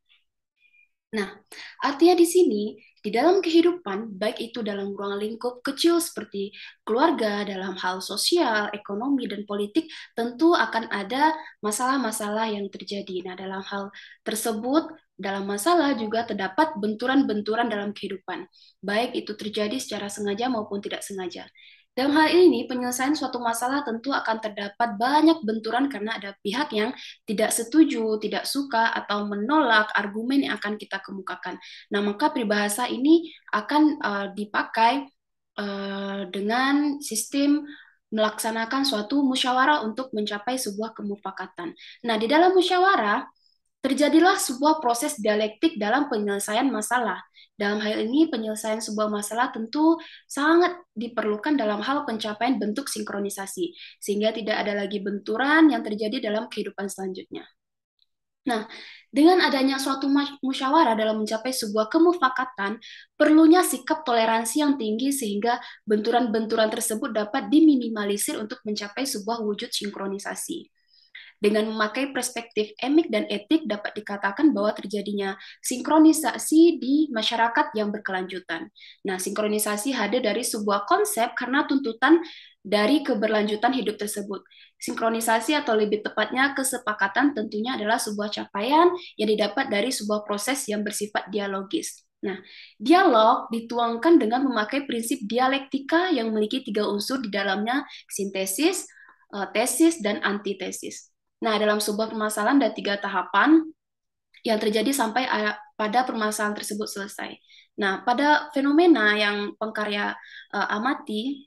Nah, artinya di sini, di dalam kehidupan, baik itu dalam ruang lingkup kecil seperti keluarga, dalam hal sosial, ekonomi, dan politik, tentu akan ada masalah-masalah yang terjadi. Nah, dalam hal tersebut, dalam masalah juga terdapat benturan-benturan dalam kehidupan, baik itu terjadi secara sengaja maupun tidak sengaja. Dalam hal ini, penyelesaian suatu masalah tentu akan terdapat banyak benturan karena ada pihak yang tidak setuju, tidak suka, atau menolak argumen yang akan kita kemukakan. Nah, maka peribahasa ini akan uh, dipakai uh, dengan sistem melaksanakan suatu musyawarah untuk mencapai sebuah kemufakatan. Nah, di dalam musyawarah, terjadilah sebuah proses dialektik dalam penyelesaian masalah. Dalam hal ini, penyelesaian sebuah masalah tentu sangat diperlukan dalam hal pencapaian bentuk sinkronisasi, sehingga tidak ada lagi benturan yang terjadi dalam kehidupan selanjutnya. Nah, dengan adanya suatu musyawarah dalam mencapai sebuah kemufakatan, perlunya sikap toleransi yang tinggi sehingga benturan-benturan tersebut dapat diminimalisir untuk mencapai sebuah wujud sinkronisasi. Dengan memakai perspektif emik dan etik dapat dikatakan bahwa terjadinya sinkronisasi di masyarakat yang berkelanjutan. Nah, sinkronisasi hadir dari sebuah konsep karena tuntutan dari keberlanjutan hidup tersebut. Sinkronisasi atau lebih tepatnya kesepakatan tentunya adalah sebuah capaian yang didapat dari sebuah proses yang bersifat dialogis. Nah, dialog dituangkan dengan memakai prinsip dialektika yang memiliki tiga unsur di dalamnya, sintesis, tesis, dan antitesis. Nah, dalam sebuah permasalahan ada tiga tahapan yang terjadi sampai pada permasalahan tersebut selesai. Nah, pada fenomena yang pengkarya uh, amati,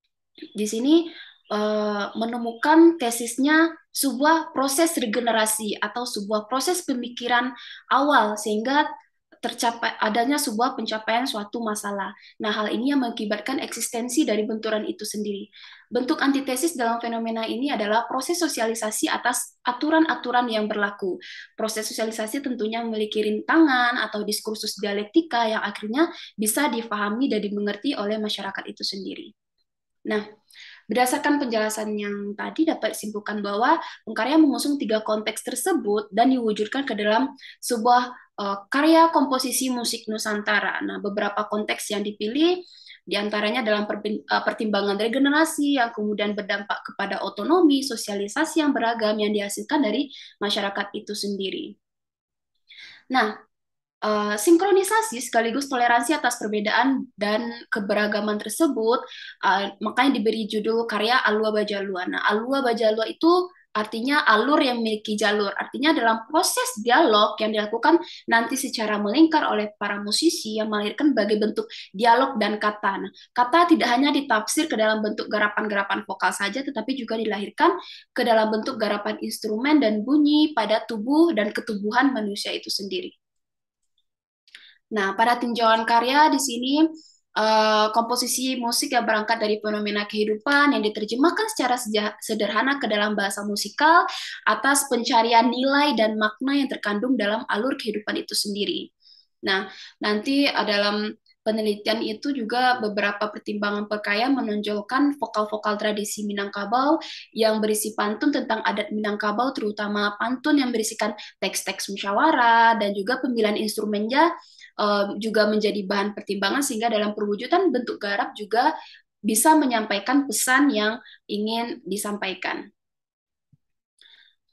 di sini uh, menemukan tesisnya sebuah proses regenerasi atau sebuah proses pemikiran awal sehingga tercapai adanya sebuah pencapaian suatu masalah. Nah, hal ini yang mengakibatkan eksistensi dari benturan itu sendiri. Bentuk antitesis dalam fenomena ini adalah proses sosialisasi atas aturan-aturan yang berlaku. Proses sosialisasi tentunya memiliki rintangan atau diskursus dialektika yang akhirnya bisa difahami dan dimengerti oleh masyarakat itu sendiri. Nah, berdasarkan penjelasan yang tadi dapat disimpulkan bahwa pengkarya mengusung tiga konteks tersebut dan diwujudkan ke dalam sebuah uh, karya komposisi musik Nusantara. Nah, beberapa konteks yang dipilih diantaranya dalam pertimbangan regenerasi yang kemudian berdampak kepada otonomi, sosialisasi yang beragam yang dihasilkan dari masyarakat itu sendiri. Nah, Uh, sinkronisasi sekaligus toleransi atas perbedaan dan keberagaman tersebut, uh, makanya diberi judul karya Alua Bajalua. Nah, Alua Bajalua itu artinya alur yang memiliki jalur. Artinya dalam proses dialog yang dilakukan nanti secara melingkar oleh para musisi yang melahirkan berbagai bentuk dialog dan kata. Nah, kata tidak hanya ditafsir ke dalam bentuk garapan-garapan vokal saja, tetapi juga dilahirkan ke dalam bentuk garapan instrumen dan bunyi pada tubuh dan ketubuhan manusia itu sendiri. Nah, pada tinjauan karya di sini uh, komposisi musik yang berangkat dari fenomena kehidupan yang diterjemahkan secara sederhana ke dalam bahasa musikal atas pencarian nilai dan makna yang terkandung dalam alur kehidupan itu sendiri. Nah, nanti dalam penelitian itu juga beberapa pertimbangan perkaya menonjolkan vokal-vokal tradisi Minangkabau yang berisi pantun tentang adat Minangkabau, terutama pantun yang berisikan teks-teks musyawarah dan juga pemilihan instrumennya Uh, juga menjadi bahan pertimbangan sehingga dalam perwujudan bentuk garap juga bisa menyampaikan pesan yang ingin disampaikan.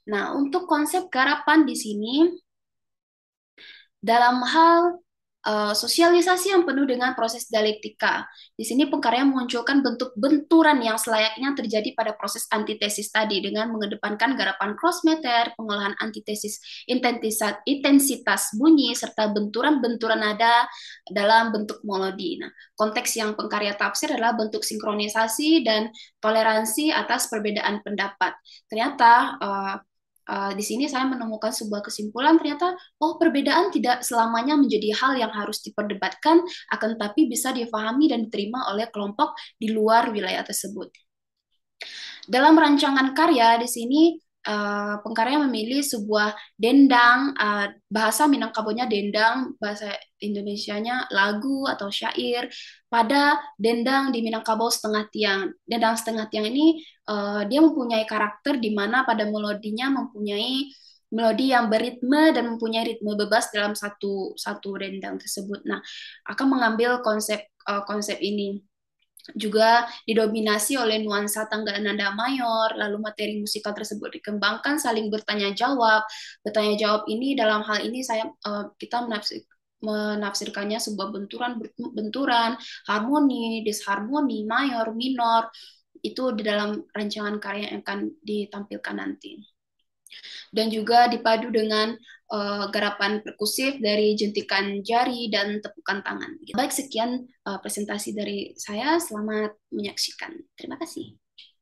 Nah, untuk konsep garapan di sini dalam hal uh, sosialisasi yang penuh dengan proses dialektika. Di sini pengkarya memunculkan bentuk benturan yang selayaknya terjadi pada proses antitesis tadi dengan mengedepankan garapan cross-meter, pengolahan antitesis intensitas, intensitas bunyi, serta benturan-benturan nada dalam bentuk melodi. Nah, konteks yang pengkarya tafsir adalah bentuk sinkronisasi dan toleransi atas perbedaan pendapat. Ternyata uh, Uh, di sini saya menemukan sebuah kesimpulan, ternyata oh perbedaan tidak selamanya menjadi hal yang harus diperdebatkan, akan tetapi bisa difahami dan diterima oleh kelompok di luar wilayah tersebut. Dalam rancangan karya di sini uh, pengkarya memilih sebuah dendang, uh, bahasa Minangkabonya dendang, bahasa Indonesianya lagu atau syair pada dendang di Minangkabau setengah tiang. Dendang setengah tiang ini uh, dia mempunyai karakter di mana pada melodinya mempunyai melodi yang beritme dan mempunyai ritme bebas dalam satu satu dendang tersebut. Nah, akan mengambil konsep uh, konsep ini. Juga didominasi oleh nuansa tangga nada mayor, lalu materi musikal tersebut dikembangkan saling bertanya jawab. Bertanya jawab ini dalam hal ini saya uh, kita menafsir, menafsirkannya sebuah benturan benturan, harmoni, disharmoni, mayor, minor. Itu di dalam rancangan karya yang akan ditampilkan nanti. Dan juga dipadu dengan uh, garapan perkusif dari jentikan jari dan tepukan tangan. Baik, sekian uh, presentasi dari saya. Selamat menyaksikan. Terima kasih.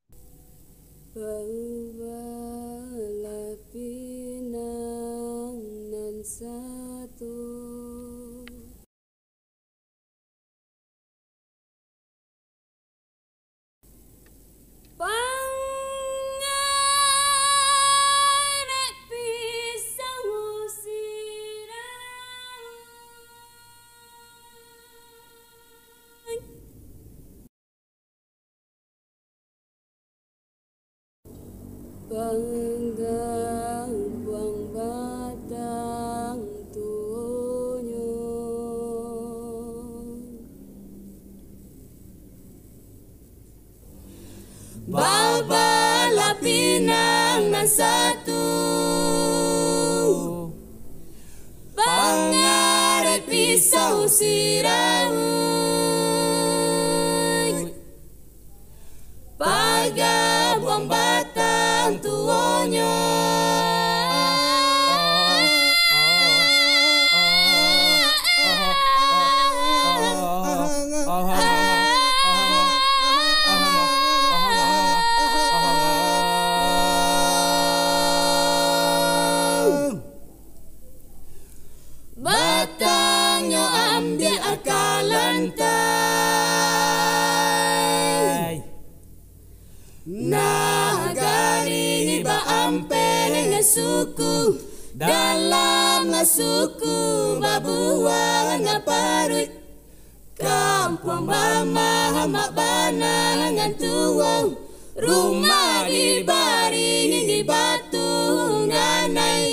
Banggang buang batang tuonyo Baba lapinang nan satu Pangaret pisau sirawu Paga buang batang tuonyo Batangnya ambil akalantai Nagari ba ampeng suku dalam suku babuang ngaparut kampung mama mak banangan tuang rumah di bari di batu nganai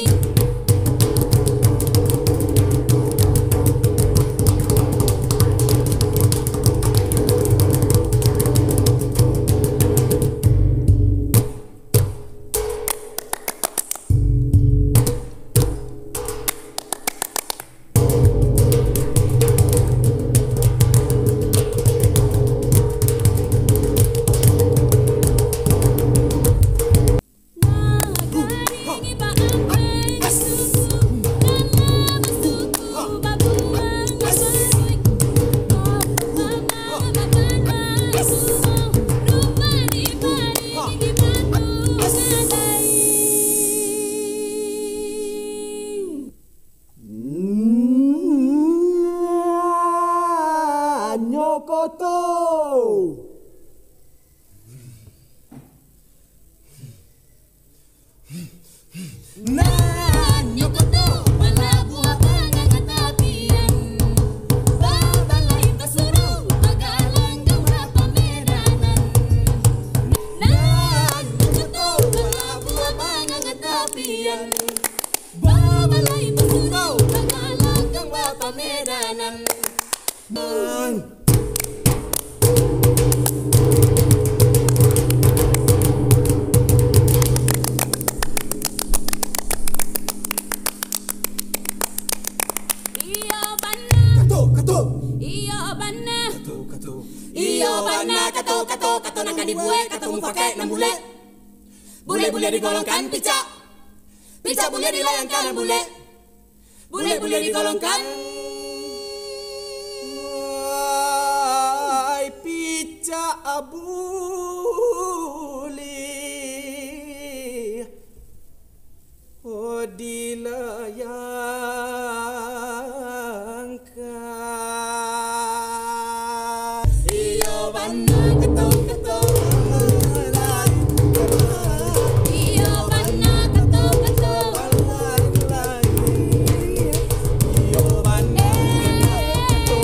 kato kato kato nang kadibue kato mufake nang bule. Bule-bule digolongkan pica. Pica bule dilayangkan bule. Bule-bule digolongkan. Ay pica abuli. Oh dilayangkan. Iyo bana kato kato. Iyo bana kato kato. Iyo bana kato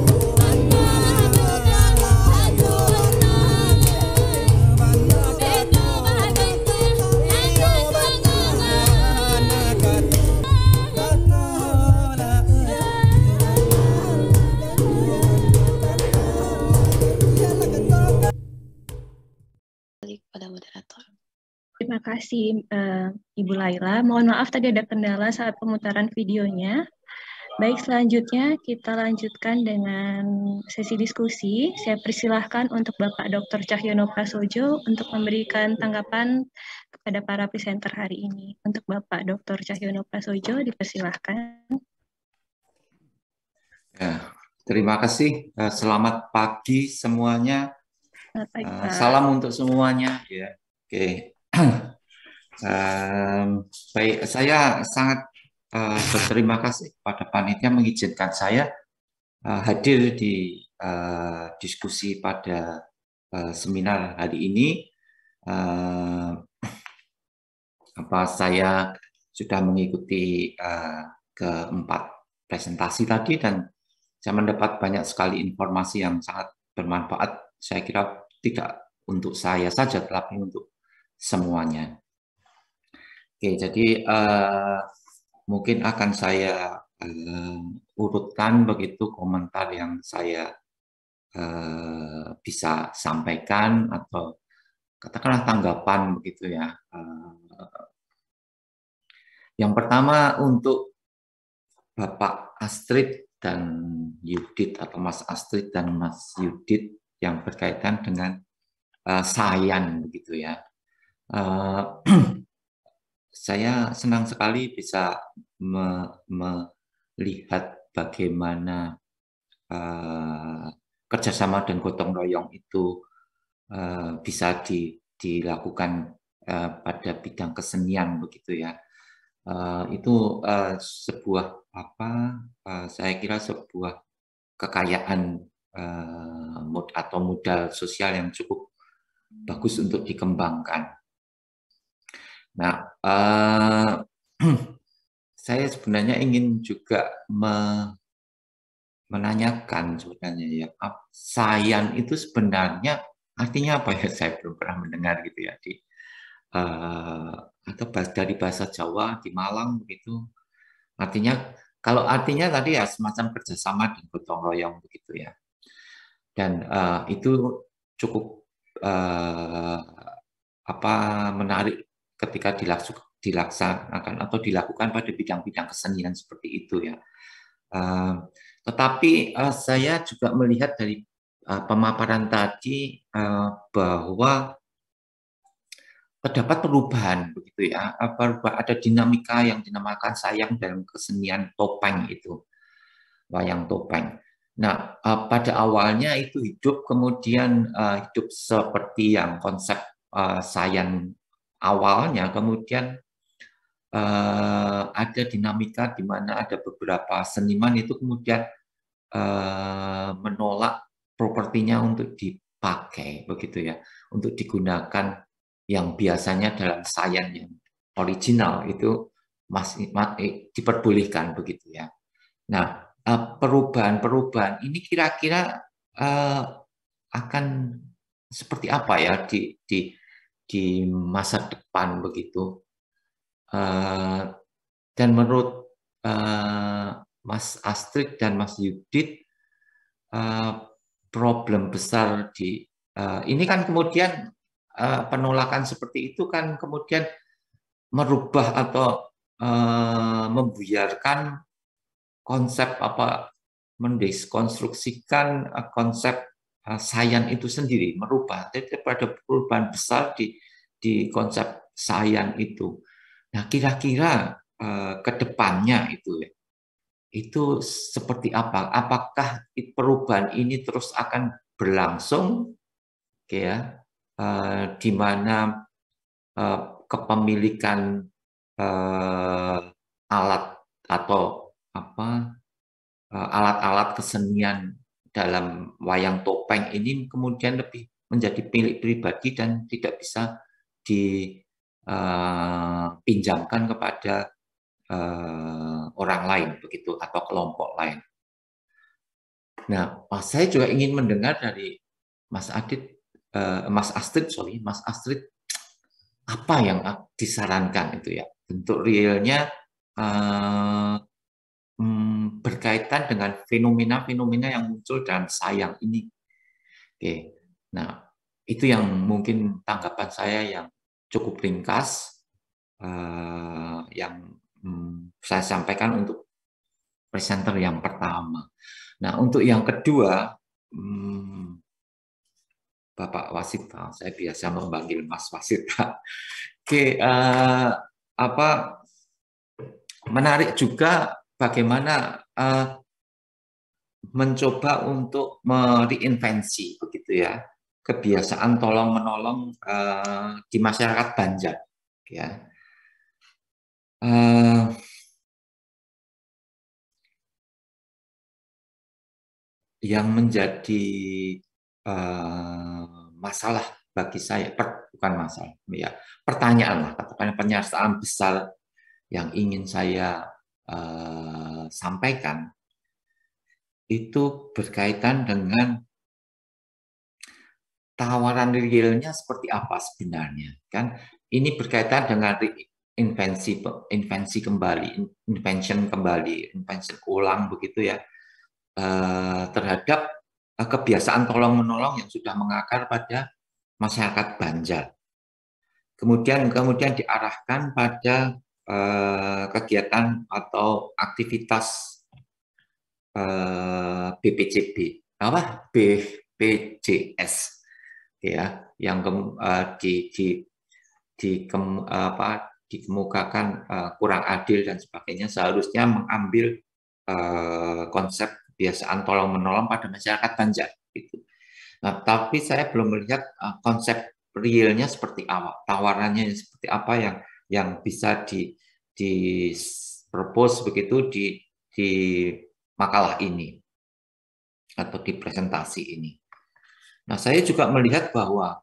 Balik pada moderator. Terima kasih uh, Ibu Laila. Mohon maaf tadi ada kendala saat pemutaran videonya. Baik, selanjutnya kita lanjutkan dengan sesi diskusi. Saya persilahkan untuk Bapak Doktor Cahyono Prasojo untuk memberikan tanggapan kepada para presenter hari ini. Untuk Bapak Doktor Cahyono Prasojo, dipersilahkan. Ya, terima kasih. Selamat pagi semuanya. Selamat pagi, Uh, Pak. salam untuk semuanya. Ya, oke. Um, baik, saya sangat uh, berterima kasih kepada panitia mengizinkan saya uh, hadir di uh, diskusi pada uh, seminar hari ini. Uh, apa saya sudah mengikuti uh, keempat presentasi tadi dan saya mendapat banyak sekali informasi yang sangat bermanfaat. Saya kira tidak untuk saya saja, tetapi untuk semuanya. Oke, jadi uh, mungkin akan saya uh, urutkan begitu komentar yang saya uh, bisa sampaikan atau katakanlah tanggapan begitu ya. Uh, yang pertama untuk Bapak Astrid dan Yudit atau Mas Astrid dan Mas Yudit yang berkaitan dengan uh, sayan begitu ya. Uh, saya senang sekali bisa me melihat bagaimana uh, kerjasama dan gotong royong itu uh, bisa di, dilakukan uh, pada bidang kesenian begitu ya. Uh, itu uh, sebuah apa? Uh, saya kira sebuah kekayaan uh, mod atau modal sosial yang cukup bagus untuk dikembangkan. Nah, uh, saya sebenarnya ingin juga me menanyakan sebenarnya ya, sayan itu sebenarnya artinya apa ya? Saya belum pernah mendengar gitu ya di uh, atau dari bahasa Jawa di Malang begitu. Artinya kalau artinya tadi ya semacam kerjasama dan gotong royong begitu ya. Dan uh, itu cukup uh, apa menarik ketika dilaksanakan atau dilakukan pada bidang-bidang kesenian seperti itu ya. Uh, tetapi uh, saya juga melihat dari uh, pemaparan tadi uh, bahwa terdapat perubahan begitu ya. Apa ada dinamika yang dinamakan sayang dalam kesenian topeng itu, wayang topeng. Nah, uh, pada awalnya itu hidup kemudian uh, hidup seperti yang konsep uh, sayan awalnya, kemudian uh, ada dinamika di mana ada beberapa seniman itu kemudian uh, menolak propertinya untuk dipakai begitu ya, untuk digunakan yang biasanya dalam sayan yang original itu masih diperbolehkan begitu ya. Nah, perubahan-perubahan ini kira-kira uh, akan seperti apa ya di di di masa depan begitu. Uh, dan menurut uh, Mas Astrid dan Mas Yudit, uh, problem besar di uh, ini kan kemudian uh, penolakan seperti itu kan kemudian merubah atau uh, membuyarkan konsep apa, mendiskonstruksikan uh, konsep uh, sayan itu sendiri merubah. Jadi ada perubahan besar di di konsep sayan itu. Nah, kira-kira uh, ke depannya itu ya, itu seperti apa? Apakah perubahan ini terus akan berlangsung, ya, uh, di mana uh, kepemilikan uh, alat atau apa alat-alat kesenian dalam wayang topeng ini kemudian lebih menjadi milik pribadi dan tidak bisa dipinjamkan uh, kepada uh, orang lain begitu atau kelompok lain. Nah, saya juga ingin mendengar dari Mas Adit, uh, Mas Astrid, sorry, Mas Astrid, apa yang disarankan itu ya, bentuk realnya uh, Hmm, berkaitan dengan fenomena-fenomena yang muncul dalam sayang ini. Oke, nah itu yang mungkin tanggapan saya yang cukup ringkas, uh, yang hmm, saya sampaikan untuk presenter yang pertama. Nah, untuk yang kedua, hmm, Bapak Wasita, saya biasa memanggil Mas Wasita. Oke, uh, apa menarik juga. Bagaimana uh, mencoba untuk mereinvensi begitu ya kebiasaan tolong menolong uh, di masyarakat Banjar, ya. Uh, yang menjadi uh, masalah bagi saya, per, bukan masalah, ya pertanyaan lah, katakan pernyataan besar yang ingin saya Uh, sampaikan itu berkaitan dengan tawaran realnya seperti apa sebenarnya, kan ini berkaitan dengan invensi invensi kembali invention kembali invention ulang begitu ya uh, terhadap uh, kebiasaan tolong menolong yang sudah mengakar pada masyarakat Banjar, kemudian kemudian diarahkan pada Uh, kegiatan atau aktivitas uh, B P J B apa B P J S ya yang uh, di di di kem, apa dikemukakan uh, kurang adil dan sebagainya, seharusnya mengambil uh, konsep kebiasaan tolong menolong pada masyarakat Banjar gitu. Nah, tapi saya belum melihat uh, konsep realnya seperti apa, tawarannya seperti apa yang yang bisa di di propose begitu di di makalah ini atau di presentasi ini. Nah, saya juga melihat bahwa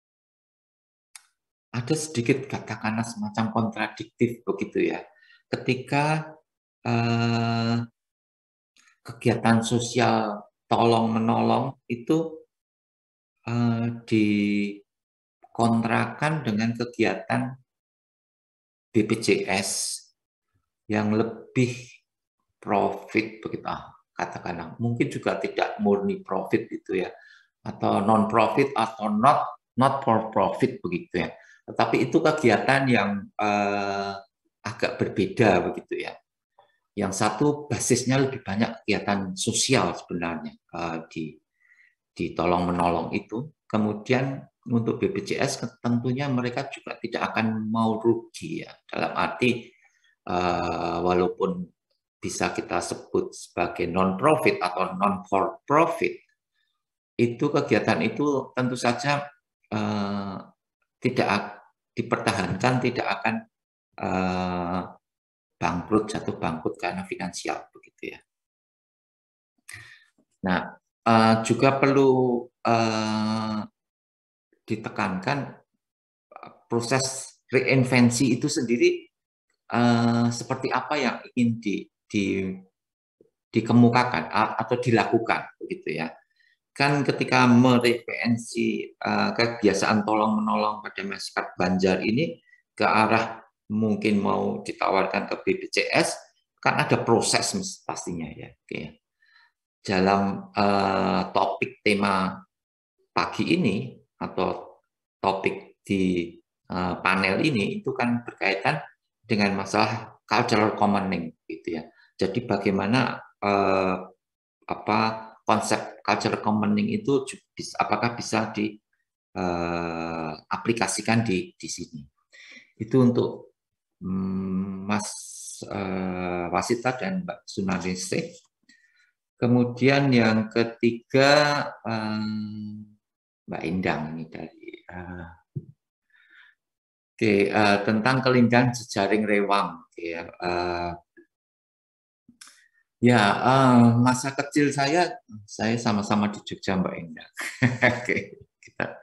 ada sedikit katakanlah semacam kontradiktif begitu ya, ketika eh, kegiatan sosial tolong menolong itu eh, dikontrakan dengan kegiatan B P J S yang lebih profit begitu, ah, katakanlah mungkin juga tidak murni profit gitu ya, atau non profit atau not not for profit begitu ya, tetapi itu kegiatan yang uh, agak berbeda begitu ya. Yang satu basisnya lebih banyak kegiatan sosial sebenarnya uh, di di tolong menolong itu, kemudian untuk B P J S tentunya mereka juga tidak akan mau rugi ya, dalam arti uh, walaupun bisa kita sebut sebagai non-profit atau non-for-profit, itu kegiatan itu tentu saja uh, tidak dipertahankan, tidak akan uh, bangkrut, jatuh bangkrut karena finansial begitu ya. Nah, uh, juga perlu uh, ditekankan proses reinvensi itu sendiri uh, seperti apa yang ingin di, di, dikemukakan atau dilakukan begitu ya. Kan ketika mereinvensi uh, kebiasaan tolong menolong pada masyarakat Banjar ini ke arah mungkin mau ditawarkan ke B P J S, kan ada proses pastinya ya. Oke. Dalam uh, topik tema pagi ini atau topik di uh, panel ini itu kan berkaitan dengan masalah cultural commoning gitu ya. Jadi bagaimana uh, apa konsep culture commoning itu apakah bisa diaplikasikan di di sini. Itu untuk hmm, Mas uh, Wasita dan Mbak Sunarese. Kemudian yang ketiga um, Mbak Endang ini dari uh, okay, uh, tentang kelindahan jejaring rewang. Okay, uh, ya, uh, masa kecil saya, saya sama-sama di Jogja, Mbak Endang. okay, kita,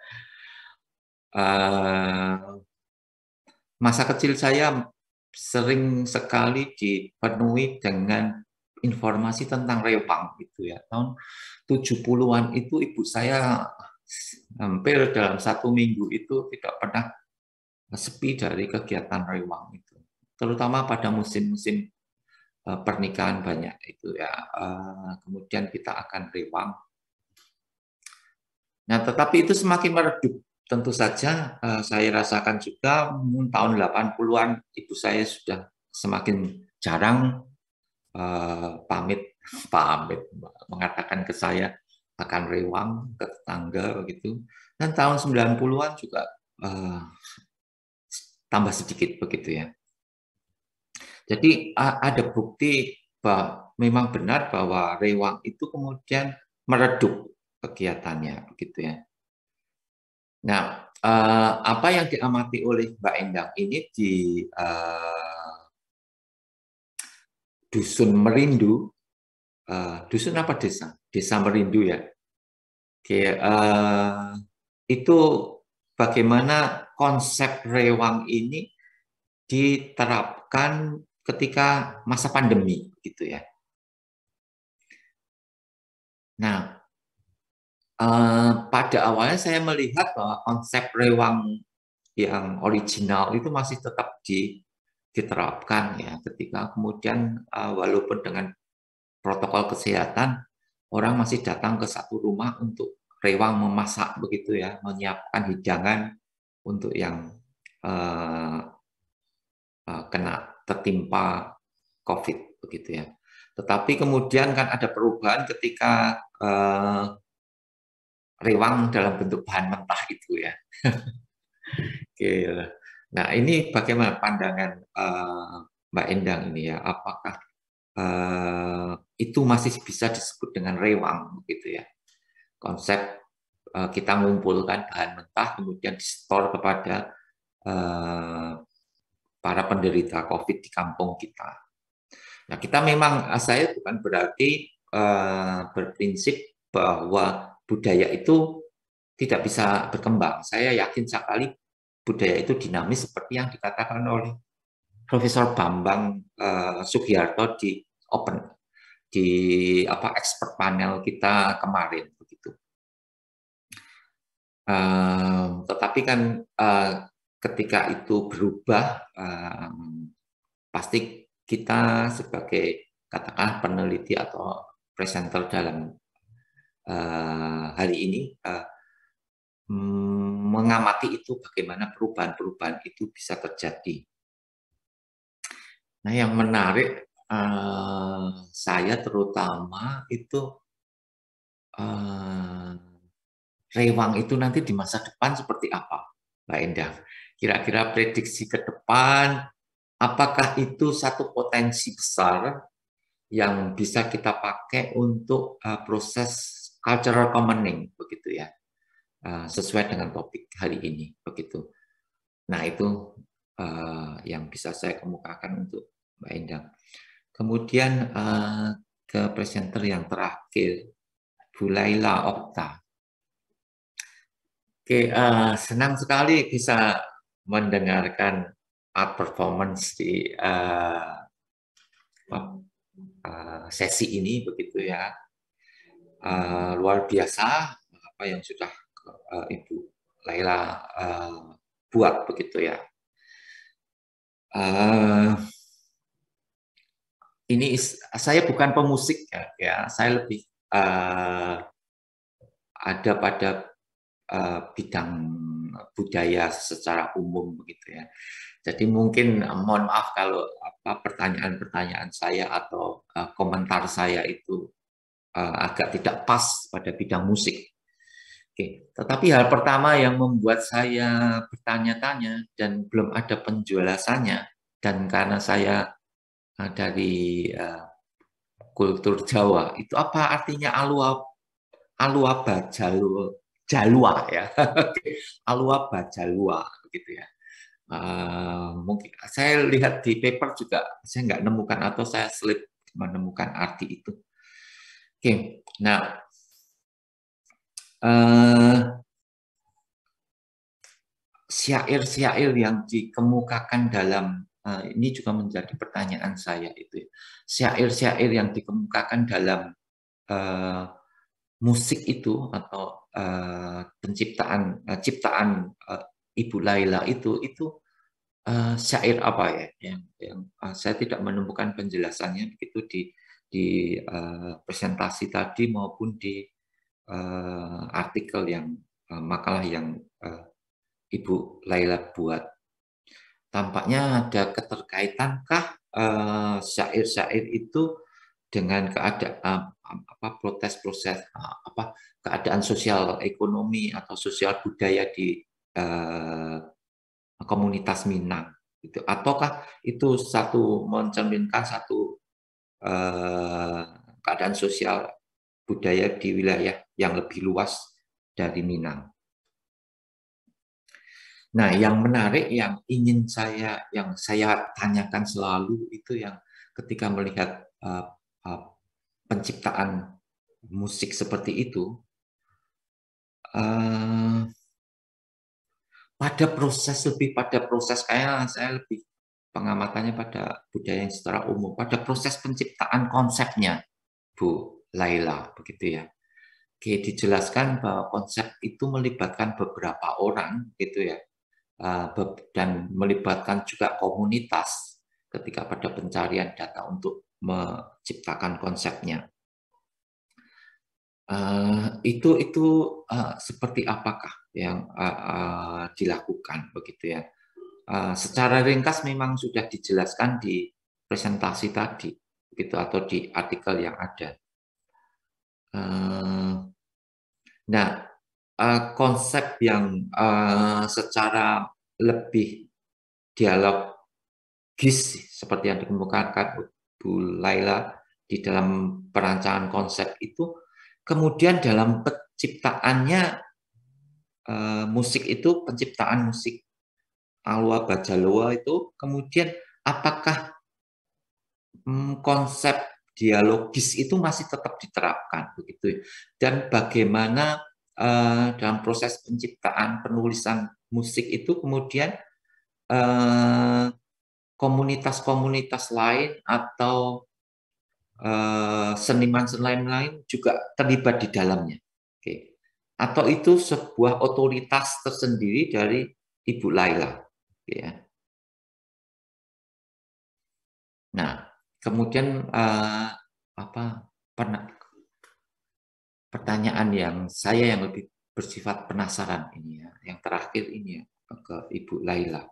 uh, masa kecil saya sering sekali dipenuhi dengan informasi tentang rewang gitu ya. Tahun tujuh puluhan itu ibu saya hampir dalam satu minggu itu tidak pernah sepi dari kegiatan rewang itu. Terutama pada musim-musim uh, pernikahan banyak itu ya. Uh, kemudian kita akan rewang. Nah, tetapi itu semakin meredup. Tentu saja uh, saya rasakan juga tahun delapan puluhan ibu saya sudah semakin jarang Uh, pamit, pamit mengatakan ke saya akan rewang ke tetangga begitu. Dan tahun sembilan puluhan juga uh, tambah sedikit begitu ya. Jadi uh, ada bukti bahwa memang benar bahwa rewang itu kemudian meredup kegiatannya begitu ya. Nah, uh, apa yang diamati oleh Mbak Endang ini di uh, Dusun Merindu, uh, dusun apa desa? Desa Merindu ya. Oke, uh, itu bagaimana konsep rewang ini diterapkan ketika masa pandemi, gitu ya. Nah, uh, pada awalnya saya melihat bahwa konsep rewang yang original itu masih tetap di diterapkan ya, ketika kemudian uh, walaupun dengan protokol kesehatan orang masih datang ke satu rumah untuk rewang memasak begitu ya, menyiapkan hidangan untuk yang uh, uh, kena tertimpa COVID begitu ya. Tetapi kemudian kan ada perubahan ketika uh, rewang dalam bentuk bahan mentah itu ya. Oke. Nah, ini bagaimana pandangan uh, Mbak Endang ini ya? Apakah uh, itu masih bisa disebut dengan rewang, gitu ya? Konsep uh, kita mengumpulkan bahan mentah kemudian di-store kepada uh, para penderita COVID di kampung kita. Nah, kita memang saya bukan berarti uh, berprinsip bahwa budaya itu tidak bisa berkembang. Saya yakin sekali budaya itu dinamis seperti yang dikatakan oleh Profesor Bambang uh, Sugiharto di open di apa expert panel kita kemarin begitu. Uh, tetapi kan uh, ketika itu berubah, uh, pasti kita sebagai katakanlah peneliti atau presenter dalam uh, hari ini uh, mengamati itu bagaimana perubahan-perubahan itu bisa terjadi. Nah, yang menarik uh, saya terutama itu uh, rewang itu nanti di masa depan seperti apa, Mbak Endang? Kira-kira prediksi ke depan, apakah itu satu potensi besar yang bisa kita pakai untuk uh, proses cultural commoning, begitu ya? Uh, sesuai dengan topik hari ini begitu. Nah, itu uh, yang bisa saya kemukakan untuk Mbak Endang. Kemudian uh, ke presenter yang terakhir, Bu Laila Okta. Oke, uh, senang sekali bisa mendengarkan art performance di uh, uh, sesi ini begitu ya. Uh, luar biasa apa yang sudah Uh, Ibu Laila uh, buat begitu ya. Uh, ini is, saya bukan pemusik ya, ya. Saya lebih uh, ada pada uh, bidang budaya secara umum begitu ya. Jadi mungkin mohon maaf kalau apa pertanyaan-pertanyaan saya atau uh, komentar saya itu uh, agak tidak pas pada bidang musik. Oke, tetapi hal pertama yang membuat saya bertanya-tanya dan belum ada penjelasannya, dan karena saya uh, dari uh, kultur Jawa, itu apa artinya alua alua bajalua jalua ya, alua bajalua begitu ya. Uh, mungkin saya lihat di paper juga saya nggak nemukan atau saya slip menemukan arti itu. Oke, nah syair-syair uh, yang dikemukakan dalam uh, ini juga menjadi pertanyaan saya itu. Syair-syair yang dikemukakan dalam uh, musik itu atau uh, penciptaan uh, ciptaan uh, Ibu Laila itu itu uh, syair apa ya yang, yang uh, saya tidak menemukan penjelasannya begitu di di uh, presentasi tadi maupun di uh, artikel yang uh, makalah yang uh, Ibu Laila buat. Tampaknya ada keterkaitankah uh, syair-syair itu dengan keadaan apa proses-proses apa keadaan sosial ekonomi atau sosial budaya di uh, komunitas Minang itu, ataukah itu satu mencerminkan satu uh, keadaan sosial budaya di wilayah yang lebih luas dari Minang. Nah, yang menarik yang ingin saya yang saya tanyakan selalu itu yang ketika melihat uh, uh, penciptaan musik seperti itu, uh, pada proses lebih pada proses kayak saya lebih pengamatannya pada budaya yang secara umum, pada proses penciptaan konsepnya, Bu Laila, begitu ya. Oke, dijelaskan bahwa konsep itu melibatkan beberapa orang, gitu ya, uh, dan melibatkan juga komunitas ketika pada pencarian data untuk menciptakan konsepnya. Uh, itu itu uh, seperti apakah yang uh, uh, dilakukan, begitu ya? Uh, secara ringkas memang sudah dijelaskan di presentasi tadi, gitu, atau di artikel yang ada. Uh, nah, uh, konsep yang uh, secara lebih dialogis seperti yang dikemukakan Bu Laila di dalam perancangan konsep itu, kemudian dalam penciptaannya uh, musik itu, penciptaan musik alua bajalua itu, kemudian apakah hmm, konsep dialogis itu masih tetap diterapkan begitu, dan bagaimana uh, dalam proses penciptaan penulisan musik itu kemudian uh, komunitas-komunitas lain atau seniman-seniman lain juga terlibat di dalamnya. Oke. Atau itu sebuah otoritas tersendiri dari Ibu Laila. Ya. Nah, kemudian uh, apa pernah, pertanyaan yang saya yang lebih bersifat penasaran ini ya, yang terakhir ini ya, ke Ibu Laila.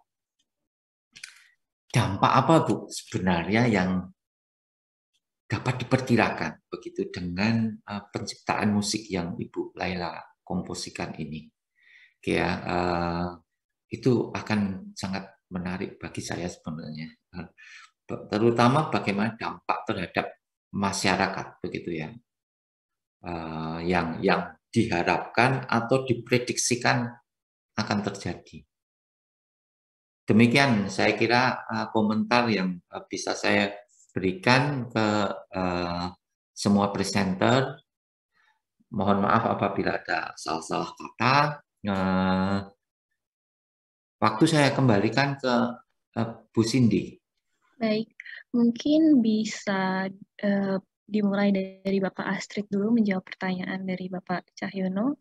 Dampak apa Bu sebenarnya yang dapat diperkirakan begitu dengan uh, penciptaan musik yang Ibu Laila komposikan ini? Oke ya, uh, itu akan sangat menarik bagi saya sebenarnya, uh, terutama bagaimana dampak terhadap masyarakat begitu ya, uh, yang yang diharapkan atau diprediksikan akan terjadi. Demikian saya kira uh, komentar yang uh, bisa saya berikan ke uh, semua presenter. Mohon maaf apabila ada salah-salah kata. Uh, waktu saya kembalikan ke uh, Bu Cindy. Baik, mungkin bisa uh, dimulai dari Bapak Astrid dulu menjawab pertanyaan dari Bapak Cahyono.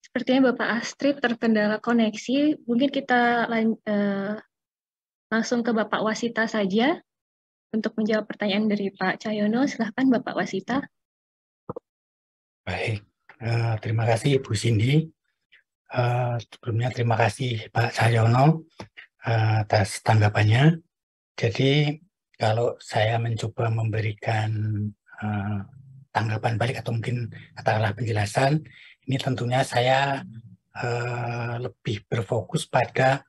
Sepertinya Bapak Astrid terkendala koneksi. Mungkin kita lan- eh, langsung ke Bapak Wasita saja untuk menjawab pertanyaan dari Pak Cahyono. Silahkan Bapak Wasita. Baik, eh, terima kasih Bu Cindy. Eh, sebelumnya terima kasih Pak Cahyono eh, atas tanggapannya. Jadi kalau saya mencoba memberikan eh, tanggapan balik atau mungkin katakanlah penjelasan, ini tentunya saya eh, lebih berfokus pada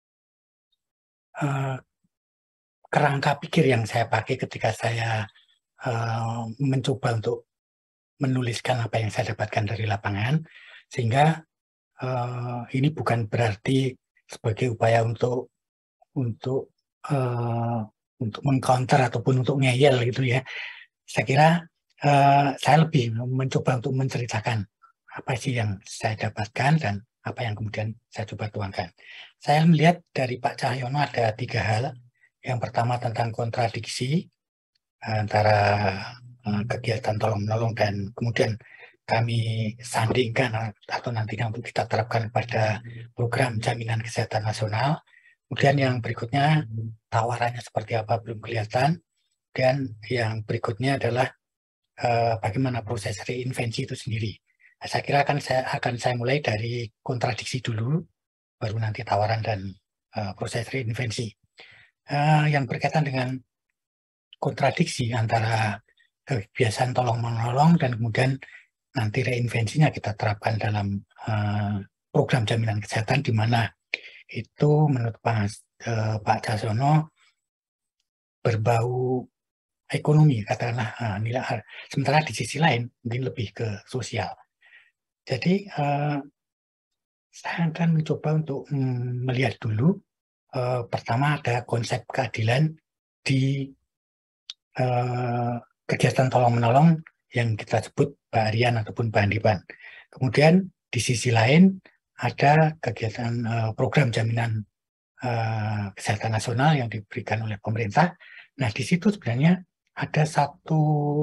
eh, kerangka pikir yang saya pakai ketika saya eh, mencoba untuk menuliskan apa yang saya dapatkan dari lapangan, sehingga uh, ini bukan berarti sebagai upaya untuk untuk uh, untuk mengcounter ataupun untuk ngeyel gitu ya. Saya kira uh, saya lebih mencoba untuk menceritakan apa sih yang saya dapatkan dan apa yang kemudian saya coba tuangkan. Saya melihat dari Pak Cahyono ada tiga hal. Yang pertama tentang kontradiksi antara kegiatan tolong-menolong dan kemudian kami sandingkan atau nantinya untuk kita terapkan pada program jaminan kesehatan nasional. Kemudian yang berikutnya tawarannya seperti apa belum kelihatan. Dan yang berikutnya adalah uh, bagaimana proses reinvensi itu sendiri. Nah, saya kira akan saya akan saya mulai dari kontradiksi dulu, baru nanti tawaran dan uh, proses reinvensi. Uh, yang berkaitan dengan kontradiksi antara kebiasaan tolong-menolong dan kemudian nanti reinvensinya kita terapkan dalam uh, program jaminan kesehatan, di mana itu menurut Pak, uh, Pak Cahyono berbau ekonomi, katakanlah uh, nilai. Sementara di sisi lain mungkin lebih ke sosial. Jadi uh, saya akan mencoba untuk um, melihat dulu uh, pertama ada konsep keadilan di uh, kegiatan tolong-menolong yang kita sebut baharian ataupun bahandiban. Kemudian di sisi lain ada kegiatan uh, program jaminan uh, kesehatan nasional yang diberikan oleh pemerintah. Nah, di situ sebenarnya ada satu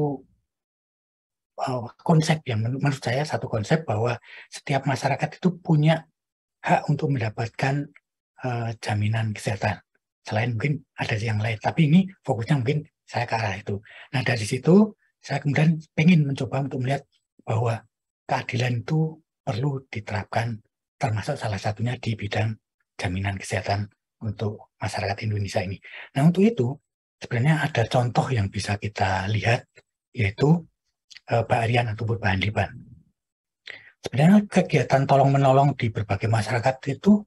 uh, konsep yang menur menurut saya satu konsep bahwa setiap masyarakat itu punya hak untuk mendapatkan uh, jaminan kesehatan. Selain mungkin ada yang lain, tapi ini fokusnya mungkin saya ke arah itu. Nah, dari situ saya kemudian ingin mencoba untuk melihat bahwa keadilan itu perlu diterapkan, termasuk salah satunya di bidang jaminan kesehatan untuk masyarakat Indonesia ini. Nah, untuk itu sebenarnya ada contoh yang bisa kita lihat, yaitu eh, baharian atau bahandiban. Sebenarnya kegiatan tolong-menolong di berbagai masyarakat itu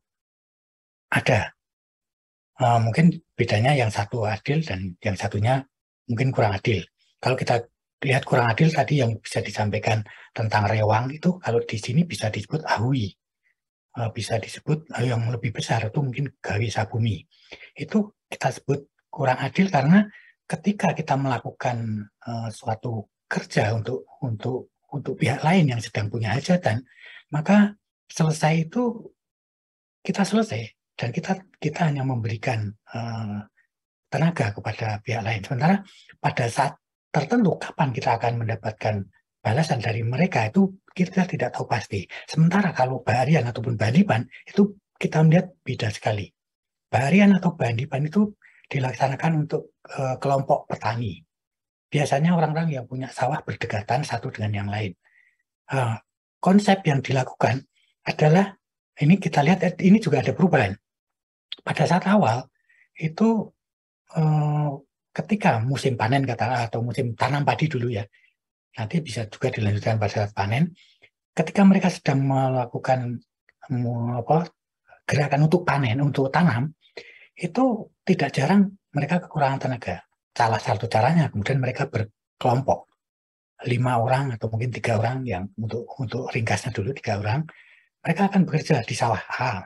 ada. Uh, mungkin bedanya yang satu adil dan yang satunya mungkin kurang adil. Kalau kita lihat kurang adil tadi yang bisa disampaikan tentang rewang itu, kalau di sini bisa disebut ahui, uh, bisa disebut uh, yang lebih besar itu mungkin gawi sabumi. Itu kita sebut kurang adil karena ketika kita melakukan uh, suatu kerja untuk untuk untuk pihak lain yang sedang punya hajatan, maka selesai itu kita selesai. Dan kita kita hanya memberikan uh, tenaga kepada pihak lain. Sementara pada saat tertentu kapan kita akan mendapatkan balasan dari mereka itu kita tidak tahu pasti. Sementara kalau baharian ataupun bahandiban itu kita melihat beda sekali. Baharian atau bahandiban itu dilaksanakan untuk uh, kelompok petani. Biasanya orang-orang yang punya sawah berdekatan satu dengan yang lain. Uh, konsep yang dilakukan adalah ini kita lihat ini juga ada perubahan. Pada saat awal itu eh, ketika musim panen kata atau musim tanam padi dulu ya, nanti bisa juga dilanjutkan pada saat panen. Ketika mereka sedang melakukan apa, gerakan untuk panen, untuk tanam, itu tidak jarang mereka kekurangan tenaga. Salah satu caranya kemudian mereka berkelompok lima orang atau mungkin tiga orang yang untuk untuk ringkasnya dulu tiga orang, mereka akan bekerja di sawah A.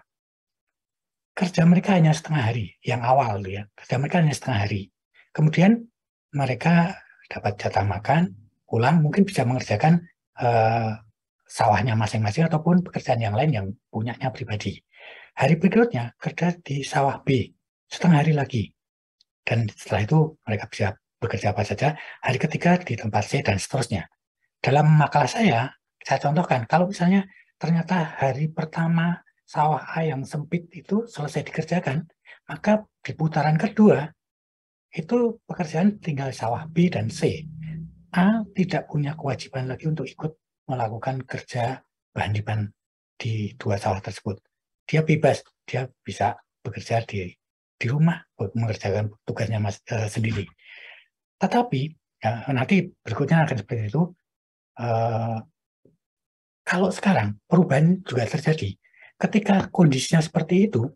Kerja mereka hanya setengah hari, yang awal ya. Kerja mereka hanya setengah hari. Kemudian mereka dapat jatah makan, pulang mungkin bisa mengerjakan uh, sawahnya masing-masing ataupun pekerjaan yang lain yang punyanya pribadi. Hari berikutnya kerja di sawah B, setengah hari lagi. Dan setelah itu mereka bisa bekerja apa saja. Hari ketiga di tempat C dan seterusnya. Dalam makalah saya, saya contohkan kalau misalnya ternyata hari pertama sawah A yang sempit itu selesai dikerjakan, maka di putaran kedua itu pekerjaan tinggal sawah B dan C. A tidak punya kewajiban lagi untuk ikut melakukan kerja bahan dipan di dua sawah tersebut. Dia bebas, dia bisa bekerja di di rumah, mengerjakan tugasnya mas, uh, sendiri. Tetapi ya, nanti berikutnya akan seperti itu. Uh, kalau sekarang perubahan juga terjadi. Ketika kondisinya seperti itu,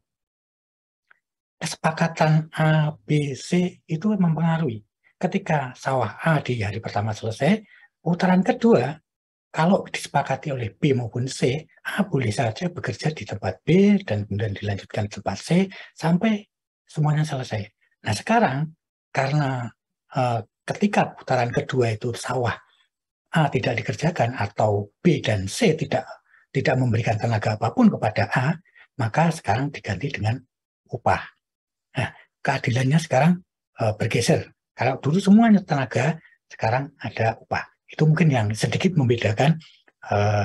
kesepakatan A, B, C itu mempengaruhi. Ketika sawah A di hari pertama selesai, putaran kedua, kalau disepakati oleh B maupun C, A boleh saja bekerja di tempat B dan kemudian dilanjutkan di tempat C sampai semuanya selesai. Nah sekarang, karena uh, ketika putaran kedua itu sawah A tidak dikerjakan atau B dan C tidak tidak memberikan tenaga apapun kepada A, maka sekarang diganti dengan upah. Nah, keadilannya sekarang uh, bergeser. Kalau dulu semuanya tenaga, sekarang ada upah. Itu mungkin yang sedikit membedakan uh,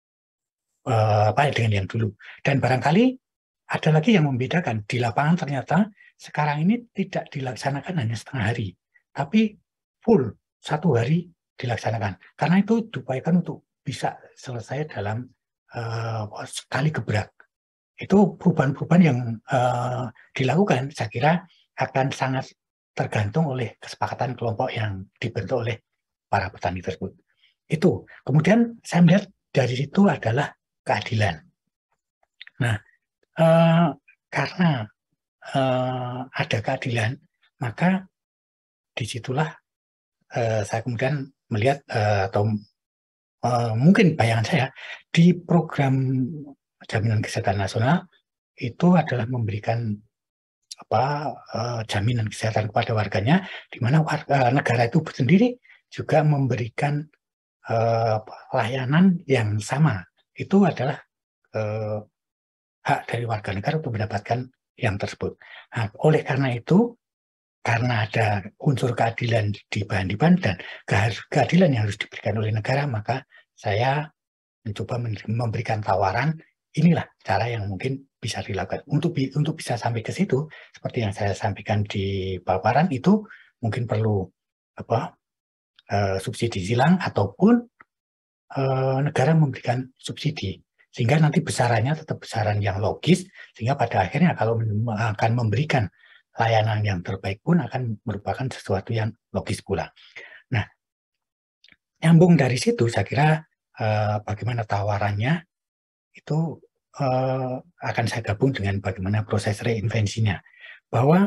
uh, apa dengan yang dulu. Dan barangkali ada lagi yang membedakan. Di lapangan ternyata sekarang ini tidak dilaksanakan hanya setengah hari, tapi full satu hari dilaksanakan. Karena itu diupayakan untuk bisa selesai dalam uh, sekali gebrak. Itu perubahan-perubahan yang uh, dilakukan, saya kira akan sangat tergantung oleh kesepakatan kelompok yang dibentuk oleh para petani tersebut. Itu. Kemudian saya melihat dari situ adalah keadilan. Nah, uh, karena uh, ada keadilan, maka disitulah uh, saya kemudian melihat uh, atau uh, mungkin bayangan saya di program jaminan kesehatan nasional itu adalah memberikan apa uh, jaminan kesehatan kepada warganya, di mana warga negara itu sendiri juga memberikan uh, layanan yang sama. Itu adalah uh, hak dari warga negara untuk mendapatkan yang tersebut. Nah, oleh karena itu, karena ada unsur keadilan di bahan dipan dan keadilan yang harus diberikan oleh negara, maka saya mencoba memberikan tawaran. Inilah cara yang mungkin bisa dilakukan. Untuk untuk bisa sampai ke situ, seperti yang saya sampaikan di paparan, itu mungkin perlu apa uh, subsidi silang ataupun uh, negara memberikan subsidi, sehingga nanti besarannya tetap besaran yang logis, sehingga pada akhirnya kalau akan memberikan layanan yang terbaik pun akan merupakan sesuatu yang logis pula. Nah, nyambung dari situ, saya kira uh, bagaimana tawarannya itu uh, akan saya gabung dengan bagaimana proses reinvensinya. Bahwa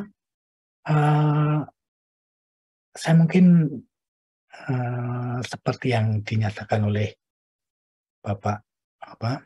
uh, saya mungkin uh, seperti yang dinyatakan oleh Bapak apa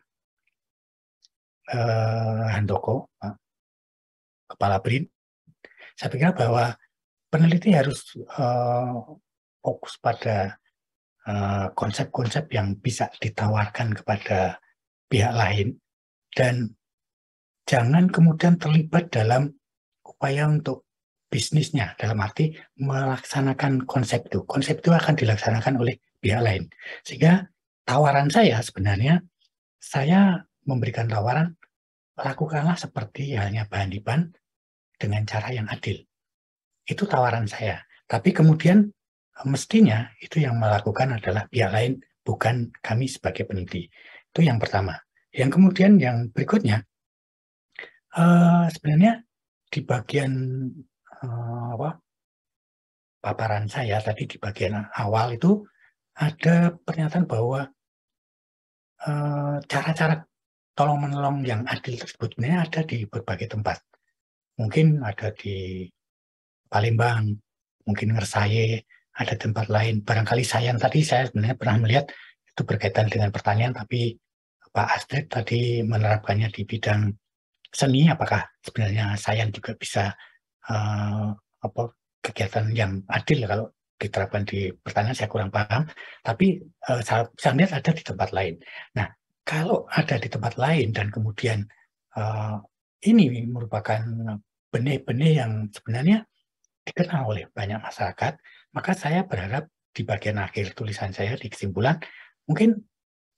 uh, Handoko, Pak Kepala B R I N, saya pikir bahwa peneliti harus uh, fokus pada konsep-konsep uh, yang bisa ditawarkan kepada pihak lain, dan jangan kemudian terlibat dalam upaya untuk bisnisnya, dalam arti melaksanakan konsep itu. Konsep itu akan dilaksanakan oleh pihak lain. Sehingga tawaran saya sebenarnya, saya memberikan tawaran, lakukanlah seperti halnya bahan dipan dengan cara yang adil. Itu tawaran saya. Tapi kemudian mestinya itu yang melakukan adalah pihak lain, bukan kami sebagai peneliti. Itu yang pertama. Yang kemudian yang berikutnya, uh, sebenarnya di bagian uh, apa, paparan saya tadi di bagian awal itu ada pernyataan bahwa uh, cara-cara tolong-menolong yang adil tersebut sebenarnya ada di berbagai tempat. Mungkin ada di Palembang, mungkin Ngersaye, ada tempat lain. Barangkali Sayan tadi saya sebenarnya pernah melihat itu berkaitan dengan pertanian, tapi Pak Astrid tadi menerapkannya di bidang seni. Apakah sebenarnya Sayan juga bisa uh, apa kegiatan yang adil kalau diterapkan di pertanian? Saya kurang paham, tapi uh, saya, saya lihat ada di tempat lain. Nah, kalau ada di tempat lain dan kemudian uh, ini merupakan benih-benih yang sebenarnya dikenal oleh banyak masyarakat, maka saya berharap di bagian akhir tulisan saya di kesimpulan, mungkin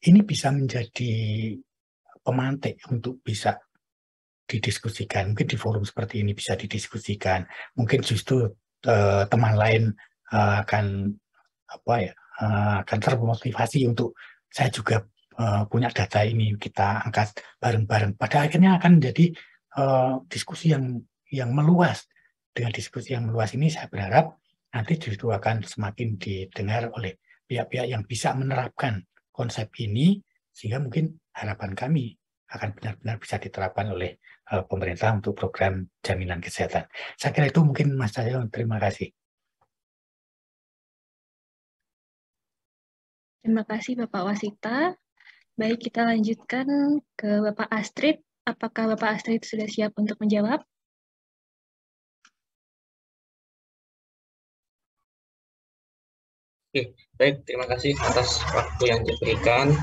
ini bisa menjadi pemantik untuk bisa didiskusikan. Mungkin di forum seperti ini bisa didiskusikan. Mungkin justru uh, teman lain uh, akan apa ya uh, akan termotivasi untuk saya juga uh, punya data ini, kita angkat bareng-bareng. Pada akhirnya akan menjadi uh, diskusi yang yang meluas. Dengan diskusi yang meluas ini saya berharap nanti justru akan semakin didengar oleh pihak-pihak yang bisa menerapkan konsep ini, sehingga mungkin harapan kami akan benar-benar bisa diterapkan oleh uh, pemerintah untuk program jaminan kesehatan. Saya kira itu mungkin Mas Cahyo. Terima kasih. Terima kasih Bapak Wasita. Baik, kita lanjutkan ke Bapak Astrid. Apakah Bapak Astrid sudah siap untuk menjawab? Oke, baik, terima kasih atas waktu yang diberikan.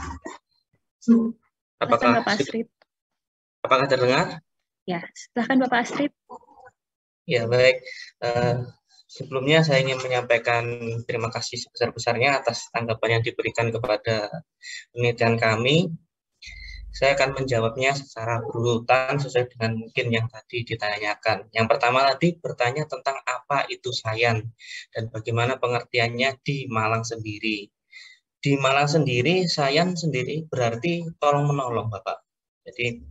Apakah, Bapak Astrid. Apakah terdengar? Ya, silahkan Bapak Astrid. Ya, baik. Uh, sebelumnya saya ingin menyampaikan terima kasih sebesar-besarnya atas tanggapan yang diberikan kepada penelitian kami. Saya akan menjawabnya secara berurutan sesuai dengan mungkin yang tadi ditanyakan. Yang pertama tadi bertanya tentang apa itu sains dan bagaimana pengertiannya di Malang sendiri. Di Malang sendiri, sains sendiri berarti tolong-menolong, Bapak. Jadi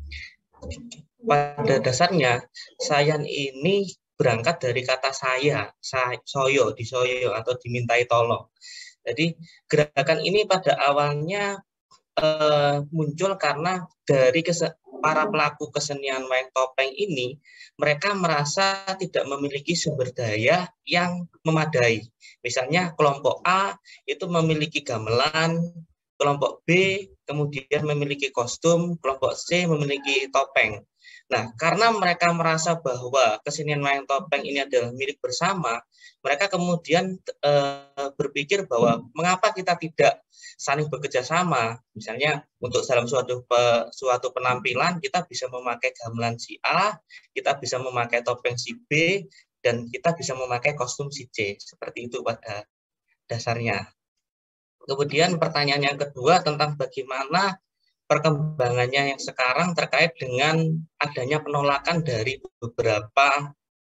pada dasarnya sains ini berangkat dari kata saya, soyo, disoyo atau dimintai tolong. Jadi gerakan ini pada awalnya Uh, muncul karena dari para pelaku kesenian wayang topeng ini, mereka merasa tidak memiliki sumber daya yang memadai. Misalnya kelompok A itu memiliki gamelan, kelompok B kemudian memiliki kostum, kelompok C memiliki topeng. Nah, karena mereka merasa bahwa kesenian wayang topeng ini adalah milik bersama, mereka kemudian uh, berpikir bahwa mengapa kita tidak saling bekerja sama. Misalnya untuk dalam suatu pe, suatu penampilan kita bisa memakai gamelan si A, kita bisa memakai topeng si B, dan kita bisa memakai kostum si C. Seperti itu pada dasarnya. Kemudian pertanyaan yang kedua tentang bagaimana perkembangannya yang sekarang terkait dengan adanya penolakan dari beberapa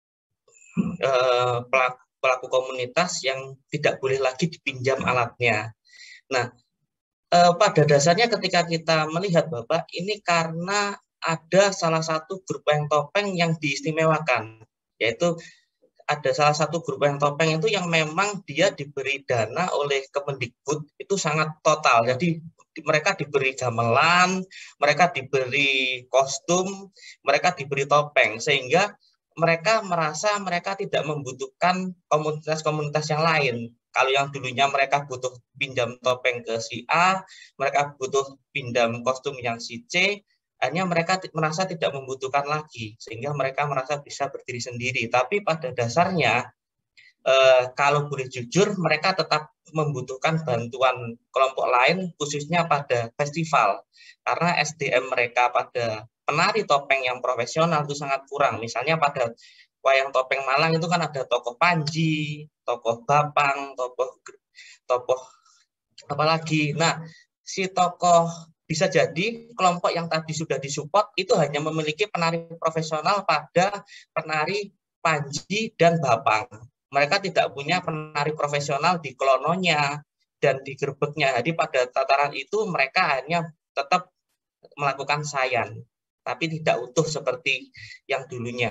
eh, pelaku, pelaku komunitas yang tidak boleh lagi dipinjam alatnya. Nah, eh, pada dasarnya ketika kita melihat Bapak, ini karena ada salah satu grup wayang topeng yang diistimewakan, yaitu ada salah satu grup wayang topeng itu yang memang dia diberi dana oleh Kemendikbud itu sangat total. Jadi mereka diberi gamelan, mereka diberi kostum, mereka diberi topeng, sehingga mereka merasa mereka tidak membutuhkan komunitas-komunitas yang lain. Kalau yang dulunya mereka butuh pinjam topeng ke si A, mereka butuh pinjam kostum yang si C, akhirnya mereka merasa tidak membutuhkan lagi, sehingga mereka merasa bisa berdiri sendiri. Tapi pada dasarnya, eh, kalau boleh jujur, mereka tetap membutuhkan bantuan kelompok lain, khususnya pada festival. Karena S D M mereka pada penari topeng yang profesional itu sangat kurang. Misalnya pada wayang topeng Malang itu kan ada tokoh Panji, tokoh Bapang, tokoh tokoh apalagi. Nah, si tokoh bisa jadi kelompok yang tadi sudah disupport itu hanya memiliki penari profesional pada penari Panji dan Bapang. Mereka tidak punya penari profesional di klononya dan di gerbeknya. Jadi pada tataran itu mereka hanya tetap melakukan sains, tapi tidak utuh seperti yang dulunya.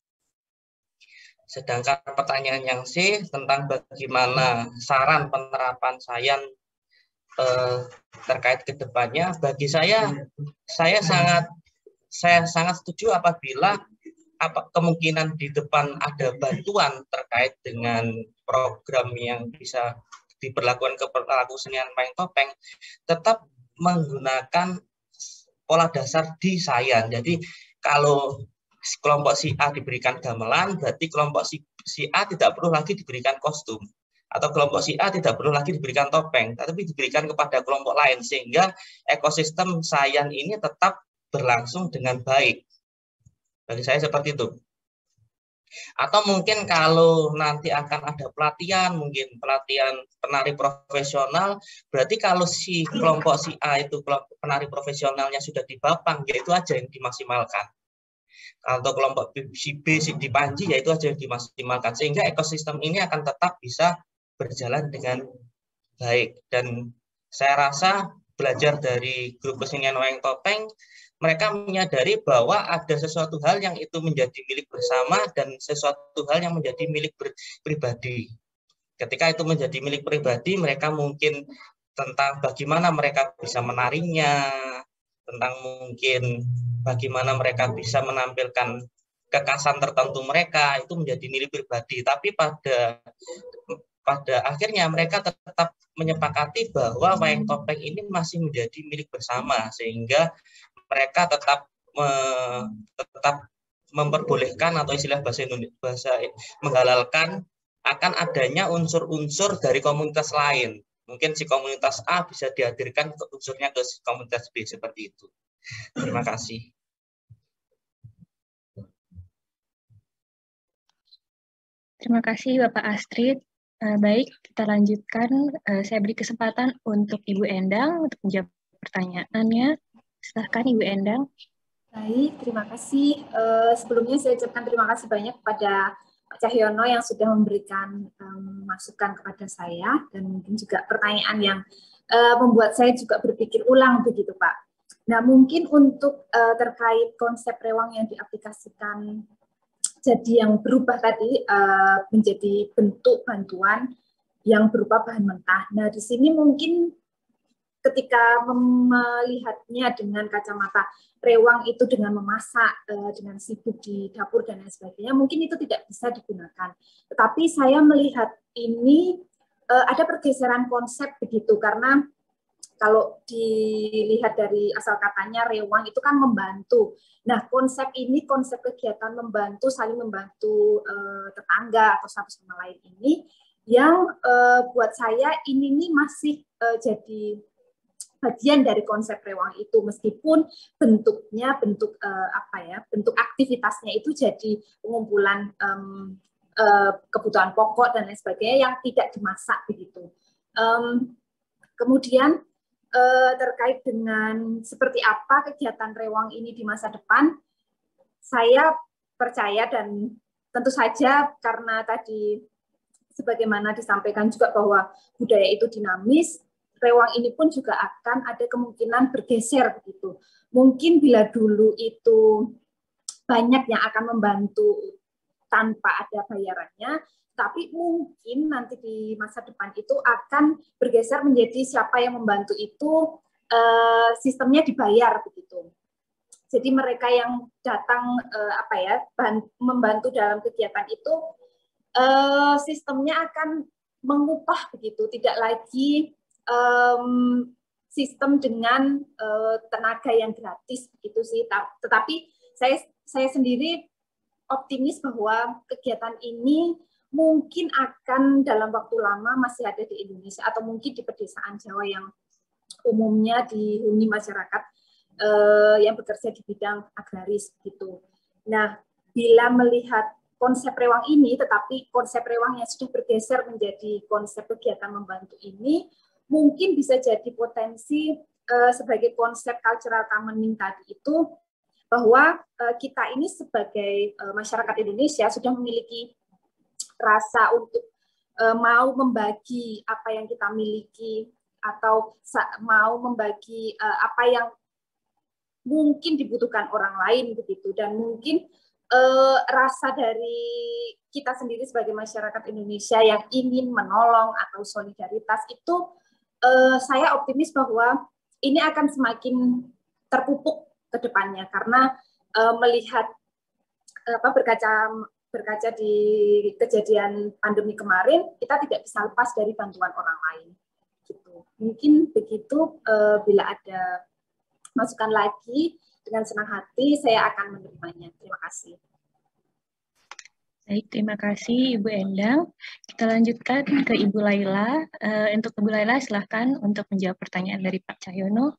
Sedangkan pertanyaan yang C tentang bagaimana saran penerapan sains eh, terkait ke depannya, bagi saya, saya sangat saya sangat setuju apabila apa kemungkinan di depan ada bantuan terkait dengan program yang bisa diberlakukan ke pelaku kesenian wayang topeng, tetap menggunakan pola dasar di sains. Jadi kalau kelompok si A diberikan gamelan, berarti kelompok si, si A tidak perlu lagi diberikan kostum. Atau kelompok si A tidak perlu lagi diberikan topeng, tapi diberikan kepada kelompok lain. Sehingga ekosistem sains ini tetap berlangsung dengan baik. Bagi saya seperti itu. Atau mungkin kalau nanti akan ada pelatihan, mungkin pelatihan penari profesional, berarti kalau si kelompok si A itu kelompok penari profesionalnya sudah di Bapang, ya itu aja yang dimaksimalkan. Atau kelompok si B, si di Panji, ya itu aja yang dimaksimalkan. Sehingga ekosistem ini akan tetap bisa berjalan dengan baik. Dan saya rasa belajar dari grup kesenian wayang topeng, mereka menyadari bahwa ada sesuatu hal yang itu menjadi milik bersama dan sesuatu hal yang menjadi milik pribadi. Ketika itu menjadi milik pribadi, mereka mungkin tentang bagaimana mereka bisa menarinya, tentang mungkin bagaimana mereka bisa menampilkan kekhasan tertentu mereka, itu menjadi milik pribadi. Tapi pada pada akhirnya mereka tetap menyepakati bahwa wayang topeng ini masih menjadi milik bersama, sehingga mereka tetap me, tetap memperbolehkan atau istilah bahasa Indonesia bahasa menghalalkan akan adanya unsur-unsur dari komunitas lain. Mungkin si komunitas A bisa dihadirkan ke unsurnya ke komunitas B, seperti itu. Terima kasih. Terima kasih Bapak Astrid. Uh, baik, kita lanjutkan. Uh, saya beri kesempatan untuk Ibu Endang untuk menjawab pertanyaannya. Silahkan Ibu Endang. Baik, terima kasih. Uh, sebelumnya saya ucapkan terima kasih banyak kepada Pak Cahyono yang sudah memberikan um, masukan kepada saya dan mungkin juga pertanyaan yang uh, membuat saya juga berpikir ulang begitu Pak. Nah mungkin untuk uh, terkait konsep rewang yang diaplikasikan jadi yang berubah tadi uh, menjadi bentuk bantuan yang berupa bahan mentah. Nah di sini mungkin ketika melihatnya dengan kacamata rewang itu dengan memasak, dengan sibuk di dapur dan lain sebagainya, mungkin itu tidak bisa digunakan. Tetapi saya melihat ini ada pergeseran konsep begitu, karena kalau dilihat dari asal katanya rewang itu kan membantu. Nah konsep ini, konsep kegiatan membantu, saling membantu tetangga atau satu sama lain ini, yang buat saya ini nih masih jadi bagian dari konsep rewang itu, meskipun bentuknya bentuk uh, apa ya bentuk aktivitasnya itu jadi pengumpulan um, uh, kebutuhan pokok dan lain sebagainya yang tidak dimasak begitu. Um, kemudian uh, terkait dengan seperti apa kegiatan rewang ini di masa depan, saya percaya dan tentu saja karena tadi sebagaimana disampaikan juga bahwa budaya itu dinamis, rewang ini pun juga akan ada kemungkinan bergeser begitu. Mungkin bila dulu itu banyak yang akan membantu tanpa ada bayarannya, tapi mungkin nanti di masa depan itu akan bergeser menjadi siapa yang membantu itu eh, sistemnya dibayar begitu. Jadi mereka yang datang eh, apa ya membantu dalam kegiatan itu eh, sistemnya akan mengupah begitu, tidak lagi Um, sistem dengan uh, tenaga yang gratis begitu sih. Tetapi saya saya sendiri optimis bahwa kegiatan ini mungkin akan dalam waktu lama masih ada di Indonesia atau mungkin di pedesaan Jawa yang umumnya dihuni masyarakat uh, yang bekerja di bidang agraris gitu. Nah, bila melihat konsep rewang ini, tetapi konsep rewang yang sudah bergeser menjadi konsep kegiatan membantu ini, mungkin bisa jadi potensi uh, sebagai konsep cultural commoning tadi itu, bahwa uh, kita ini sebagai uh, masyarakat Indonesia sudah memiliki rasa untuk uh, mau membagi apa yang kita miliki atau mau membagi uh, apa yang mungkin dibutuhkan orang lain begitu, dan mungkin uh, rasa dari kita sendiri sebagai masyarakat Indonesia yang ingin menolong atau solidaritas itu Uh, saya optimis bahwa ini akan semakin terpupuk ke depannya, karena uh, melihat uh, apa berkaca berkaca di kejadian pandemi kemarin, kita tidak bisa lepas dari bantuan orang lain. Gitu. Mungkin begitu. Uh, bila ada masukan lagi, dengan senang hati saya akan menerimanya. Terima kasih. Baik, terima kasih Ibu Endang. Kita lanjutkan ke Ibu Laila. Uh, untuk Ibu Laila, silahkan untuk menjawab pertanyaan dari Pak Cahyono.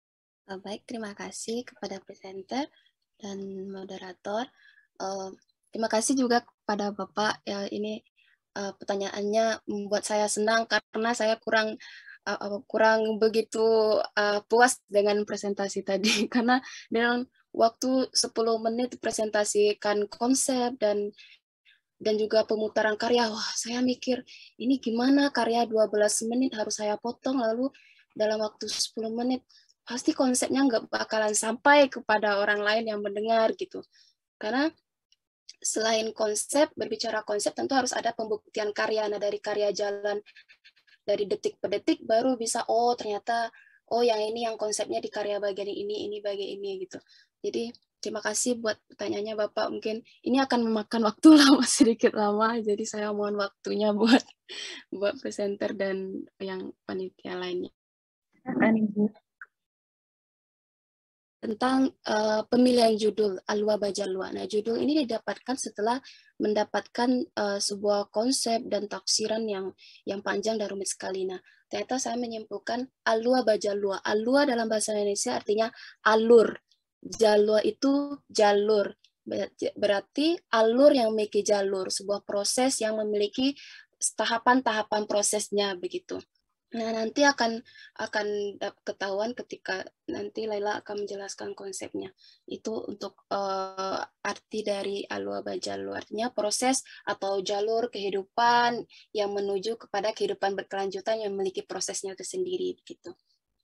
Baik, terima kasih kepada presenter dan moderator. Uh, Terima kasih juga kepada Bapak. Ya, ini uh, pertanyaannya membuat saya senang karena saya kurang uh, kurang begitu uh, puas dengan presentasi tadi karena dalam waktu sepuluh menit presentasikan konsep dan dan juga pemutaran karya. Wah, saya mikir ini gimana karya dua belas menit harus saya potong lalu dalam waktu sepuluh menit pasti konsepnya nggak bakalan sampai kepada orang lain yang mendengar gitu. Karena selain konsep, berbicara konsep tentu harus ada pembuktian karya. Nah, dari karya jalan dari detik per detik baru bisa oh ternyata oh yang ini yang konsepnya di karya bagian ini, ini bagian ini gitu. Jadi terima kasih buat pertanyaannya Bapak. Mungkin ini akan memakan waktu lama sedikit lama, jadi saya mohon waktunya buat buat presenter dan yang panitia lainnya. Tentang uh, pemilihan judul Alua Bajalua. Nah, judul ini didapatkan setelah mendapatkan uh, sebuah konsep dan tafsiran yang yang panjang dan rumit sekali. Nah, ternyata saya menyimpulkan Alua Bajalua. Alua dalam bahasa Indonesia artinya alur. Jalua itu jalur. Berarti alur yang memiliki jalur, sebuah proses yang memiliki tahapan-tahapan prosesnya begitu. Nah, nanti akan akan ketahuan ketika nanti Laila akan menjelaskan konsepnya. Itu untuk uh, arti dari Alua Bajalua, artinya proses atau jalur kehidupan yang menuju kepada kehidupan berkelanjutan yang memiliki prosesnya tersendiri gitu.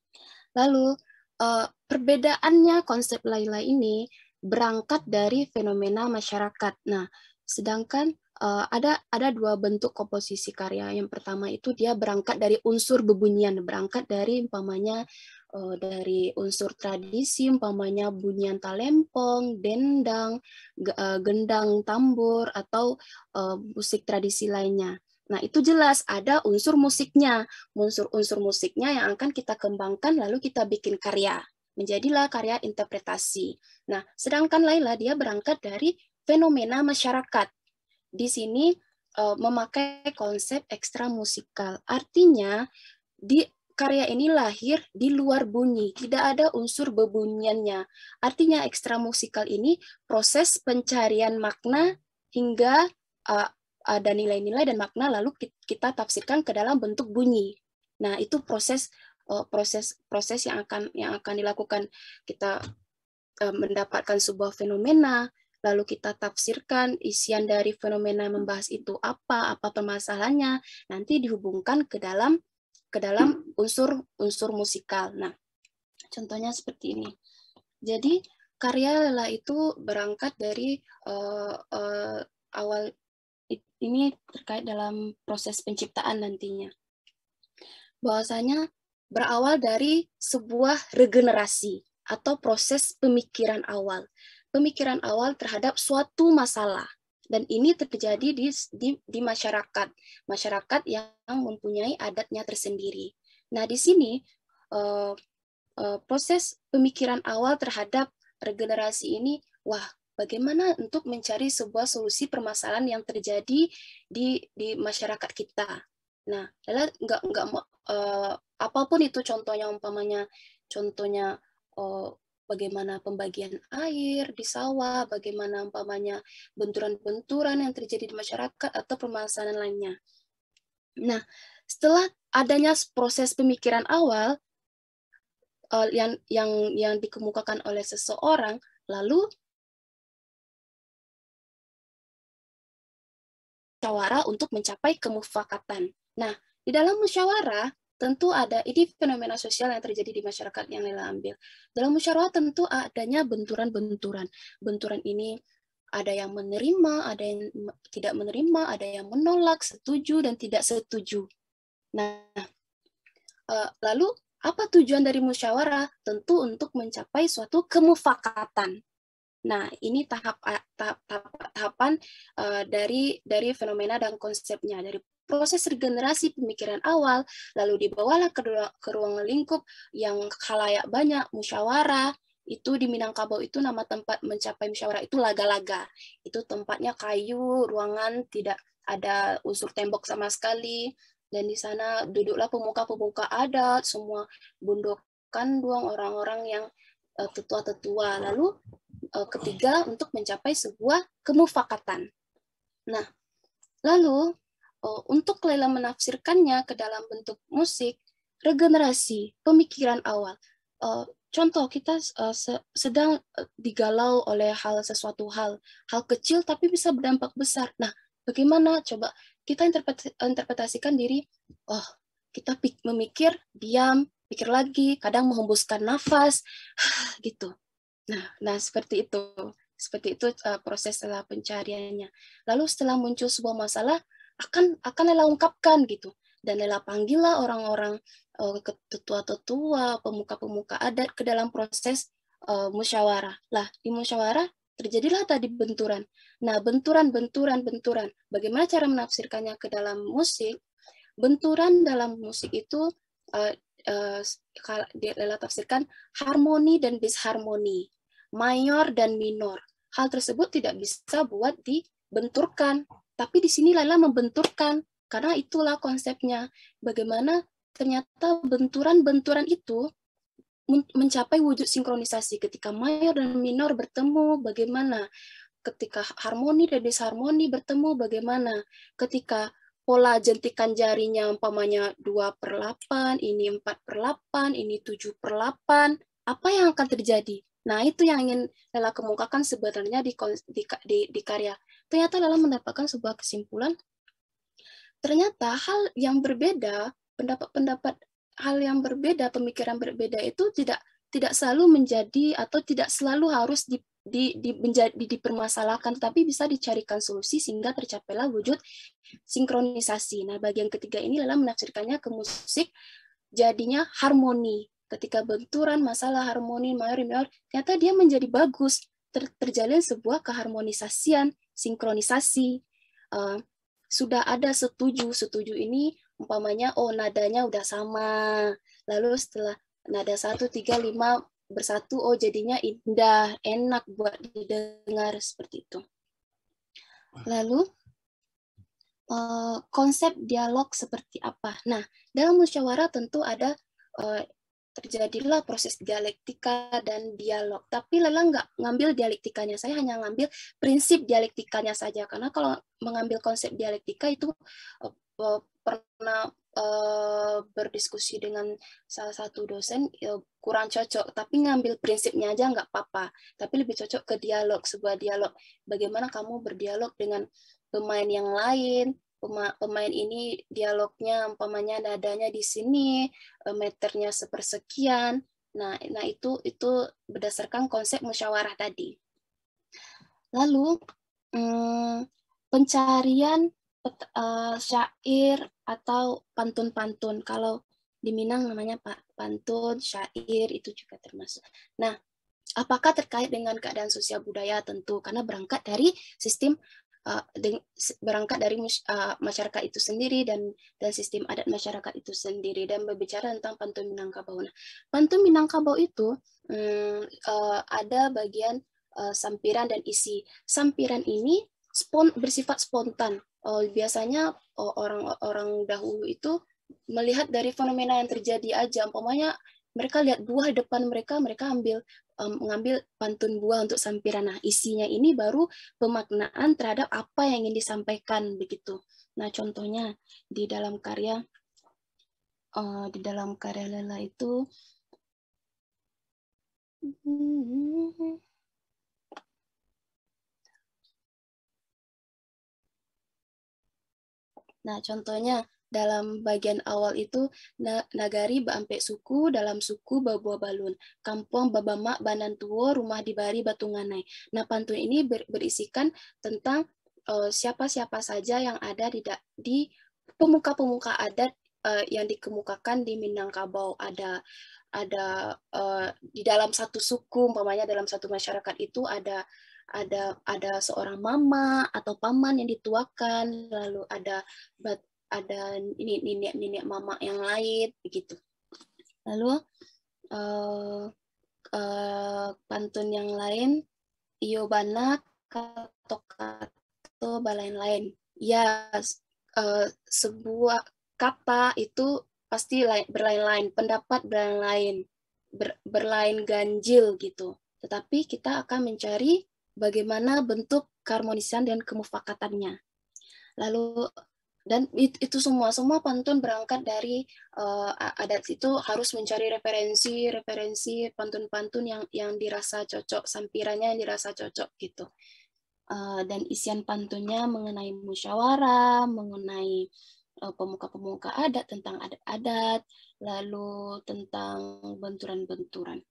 Lalu uh, perbedaannya konsep Laila ini berangkat dari fenomena masyarakat. Nah, sedangkan Uh, ada ada dua bentuk komposisi karya. Yang pertama itu dia berangkat dari unsur bebunyian, berangkat dari umpamanya uh, dari unsur tradisi, umpamanya bunyian talempong, dendang, uh, gendang, tambur atau uh, musik tradisi lainnya. Nah, itu jelas ada unsur musiknya, unsur-unsur musiknya yang akan kita kembangkan lalu kita bikin karya. Menjadilah karya interpretasi. Nah, sedangkan Laila dia berangkat dari fenomena masyarakat. Di sini uh, memakai konsep ekstra musikal. Artinya di karya ini lahir di luar bunyi, tidak ada unsur bebunyiannya. Artinya ekstra musikal ini proses pencarian makna hingga uh, ada nilai-nilai dan makna lalu kita tafsirkan ke dalam bentuk bunyi. Nah, itu proses uh, proses proses yang akan yang akan dilakukan. Kita uh, mendapatkan sebuah fenomena, lalu kita tafsirkan isian dari fenomena membahas itu apa, apa permasalahannya, nanti dihubungkan ke dalam ke dalam unsur-unsur musikal. Nah, contohnya seperti ini. Jadi karya Laila itu berangkat dari uh, uh, awal ini terkait dalam proses penciptaan nantinya. Bahwasanya berawal dari sebuah regenerasi atau proses pemikiran awal. Pemikiran awal terhadap suatu masalah, dan ini terjadi di, di, di masyarakat masyarakat yang mempunyai adatnya tersendiri. Nah, di sini uh, uh, proses pemikiran awal terhadap regenerasi ini, wah, bagaimana untuk mencari sebuah solusi permasalahan yang terjadi di di masyarakat kita. Nah, adalah nggak nggak uh, apapun itu contohnya, umpamanya contohnya uh, bagaimana pembagian air di sawah, bagaimana umpamanya benturan-benturan yang terjadi di masyarakat atau permasalahan lainnya. Nah, setelah adanya proses pemikiran awal uh, yang yang yang dikemukakan oleh seseorang, lalu musyawarah untuk mencapai kemufakatan. Nah, di dalam musyawarah tentu ada ini fenomena sosial yang terjadi di masyarakat yang Laila ambil. Dalam musyawarah tentu adanya benturan-benturan. Benturan ini ada yang menerima, ada yang tidak menerima, ada yang menolak, setuju dan tidak setuju. Nah, lalu apa tujuan dari musyawarah? Tentu untuk mencapai suatu kemufakatan. Nah, ini tahap, tahap, tahap tahapan uh, dari dari fenomena dan konsepnya, dari proses regenerasi pemikiran awal, lalu dibawalah ke, ke ruang lingkup yang khalayak banyak, musyawarah. Itu di Minangkabau itu nama tempat mencapai musyawarah itu laga-laga. Itu tempatnya kayu, ruangan tidak ada unsur tembok sama sekali, dan di sana duduklah pemuka-pemuka adat, semua bundokan doang orang-orang yang uh, tetua-tetua. Lalu uh, ketiga untuk mencapai sebuah kemufakatan. Nah, lalu uh, untuk Laila menafsirkannya ke dalam bentuk musik, regenerasi pemikiran awal. Uh, contoh kita uh, se sedang uh, digalau oleh hal sesuatu hal, hal kecil tapi bisa berdampak besar. Nah, bagaimana coba kita interpretasikan diri? Oh, kita memikir, diam, pikir lagi, kadang menghembuskan nafas, gitu. Nah, nah seperti itu, seperti itu uh, proses setelah pencariannya. Lalu setelah muncul sebuah masalah, akan akan Laila ungkapkan gitu. Dan Laila panggillah orang-orang uh, tetua-tetua, pemuka-pemuka adat ke dalam proses uh, musyawarah. Lah, di musyawarah terjadilah tadi benturan. Nah, benturan, benturan, benturan. Bagaimana cara menafsirkannya ke dalam musik? Benturan dalam musik itu uh, uh, Laila tafsirkan harmoni dan disharmoni, mayor dan minor. Hal tersebut tidak bisa buat dibenturkan, tapi di sini Laila membenturkan. Karena itulah konsepnya, bagaimana ternyata benturan-benturan itu mencapai wujud sinkronisasi. Ketika mayor dan minor bertemu, bagaimana? Ketika harmoni dan disharmoni bertemu, bagaimana? Ketika pola jentikan jarinya umpamanya dua per delapan, ini empat per delapan, ini tujuh per delapan, apa yang akan terjadi? Nah, itu yang ingin Laila kemukakan sebenarnya di, di, di, di karya. Ternyata Laila mendapatkan sebuah kesimpulan. Ternyata hal yang berbeda, pendapat-pendapat hal yang berbeda, pemikiran berbeda itu tidak tidak selalu menjadi atau tidak selalu harus di, di, di, menjadi, dipermasalahkan, tapi bisa dicarikan solusi sehingga tercapailah wujud sinkronisasi. Nah, bagian ketiga ini Laila menafsirkannya ke musik, jadinya harmoni. Ketika benturan masalah harmoni mayor minor, ternyata dia menjadi bagus, ter, terjalin sebuah keharmonisasian, sinkronisasi. Uh, sudah ada setuju, setuju ini umpamanya oh nadanya udah sama, lalu setelah nada satu, tiga, lima bersatu, oh jadinya indah, enak buat didengar, seperti itu. Lalu uh, konsep dialog seperti apa? Nah, dalam musyawarah tentu ada uh, terjadilah proses dialektika dan dialog. Tapi Laila nggak ngambil dialektikanya, saya hanya ngambil prinsip dialektikanya saja. Karena kalau mengambil konsep dialektika itu uh, uh, pernah uh, berdiskusi dengan salah satu dosen, uh, kurang cocok. Tapi ngambil prinsipnya aja nggak apa-apa. Tapi lebih cocok ke dialog, sebuah dialog. Bagaimana kamu berdialog dengan pemain yang lain, pemain ini dialognya umpamanya nadanya di sini, meternya sepersekian. Nah, nah itu itu berdasarkan konsep musyawarah tadi. Lalu hmm, pencarian uh, syair atau pantun-pantun. Kalau di Minang namanya Pak pantun, syair itu juga termasuk. Nah, apakah terkait dengan keadaan sosial budaya? Tentu karena berangkat dari sistem Uh, berangkat dari uh, masyarakat itu sendiri dan dan sistem adat masyarakat itu sendiri, dan berbicara tentang pantun Minangkabau. Nah, pantun Minangkabau itu um, uh, ada bagian uh, sampiran dan isi. Sampiran ini spon, bersifat spontan. Uh, biasanya orang-orang uh, dahulu itu melihat dari fenomena yang terjadi aja. Umpamanya mereka lihat buah di depan mereka, mereka ambil um, mengambil pantun buah untuk sampiran. Nah, isinya ini baru pemaknaan terhadap apa yang ingin disampaikan begitu. Nah, contohnya di dalam karya uh, di dalam karya Laila itu Nah, contohnya dalam bagian awal itu nagari baampe suku, dalam suku babua balun, kampung babamak banan tuwo, rumah dibari batu nganai. Nah, pantun ini ber, berisikan tentang siapa-siapa uh, saja yang ada di, di pemuka-pemuka adat uh, yang dikemukakan di Minangkabau. Ada ada uh, di dalam satu suku, umpamanya dalam satu masyarakat itu ada ada ada seorang mama atau paman yang dituakan, lalu ada ada ini nenek-nenek mama yang lain begitu. Lalu uh, uh, pantun yang lain, iyo banak kato-kato balain lain. Ya, uh, sebuah kata itu pasti berlain-lain, pendapat berlain-lain, ber, berlain ganjil gitu. tetapi kita akan mencari bagaimana bentuk keharmonisan dan kemufakatannya. Lalu dan itu semua semua pantun berangkat dari uh, adat itu harus mencari referensi referensi pantun-pantun yang yang dirasa cocok, sampirannya yang dirasa cocok gitu. Uh, dan isian pantunnya mengenai musyawarah, mengenai uh, pemuka-pemuka adat, tentang adat-adat, lalu tentang benturan-benturan.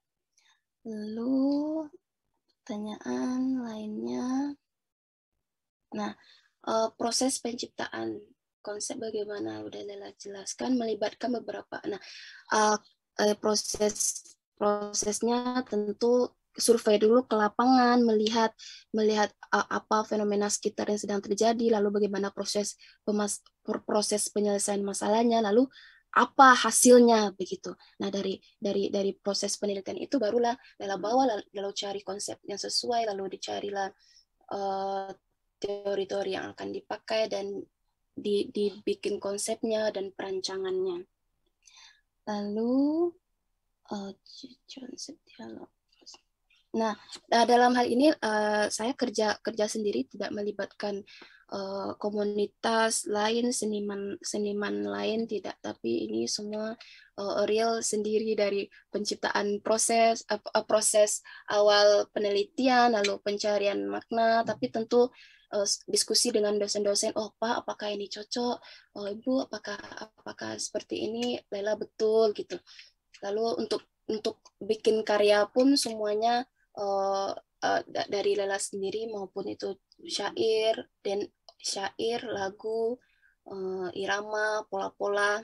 Lalu pertanyaan lainnya, nah Uh, proses penciptaan konsep bagaimana udah Lela jelaskan, melibatkan beberapa. Nah, uh, uh, proses prosesnya tentu survei dulu ke lapangan, melihat melihat uh, apa fenomena sekitar yang sedang terjadi, lalu bagaimana proses pemas proses penyelesaian masalahnya, lalu apa hasilnya begitu. Nah, dari dari dari proses penelitian itu barulah Lela bawa, lalu, lalu cari konsep yang sesuai, lalu dicarilah uh, teori-teori yang akan dipakai dan di, dibikin konsepnya dan perancangannya. Lalu, uh, nah dalam hal ini uh, saya kerja kerja sendiri, tidak melibatkan uh, komunitas lain, seniman seniman lain tidak, tapi ini semua uh, real sendiri dari penciptaan proses uh, proses awal penelitian, lalu pencarian makna, tapi tentu Uh, diskusi dengan dosen-dosen, oh Pak, apakah ini cocok? Oh Ibu, apakah apakah seperti ini? Lela betul gitu. Lalu untuk untuk bikin karya pun semuanya uh, uh, dari Lela sendiri, maupun itu syair dan syair, lagu, uh, irama, pola-pola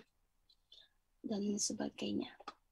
dan sebagainya.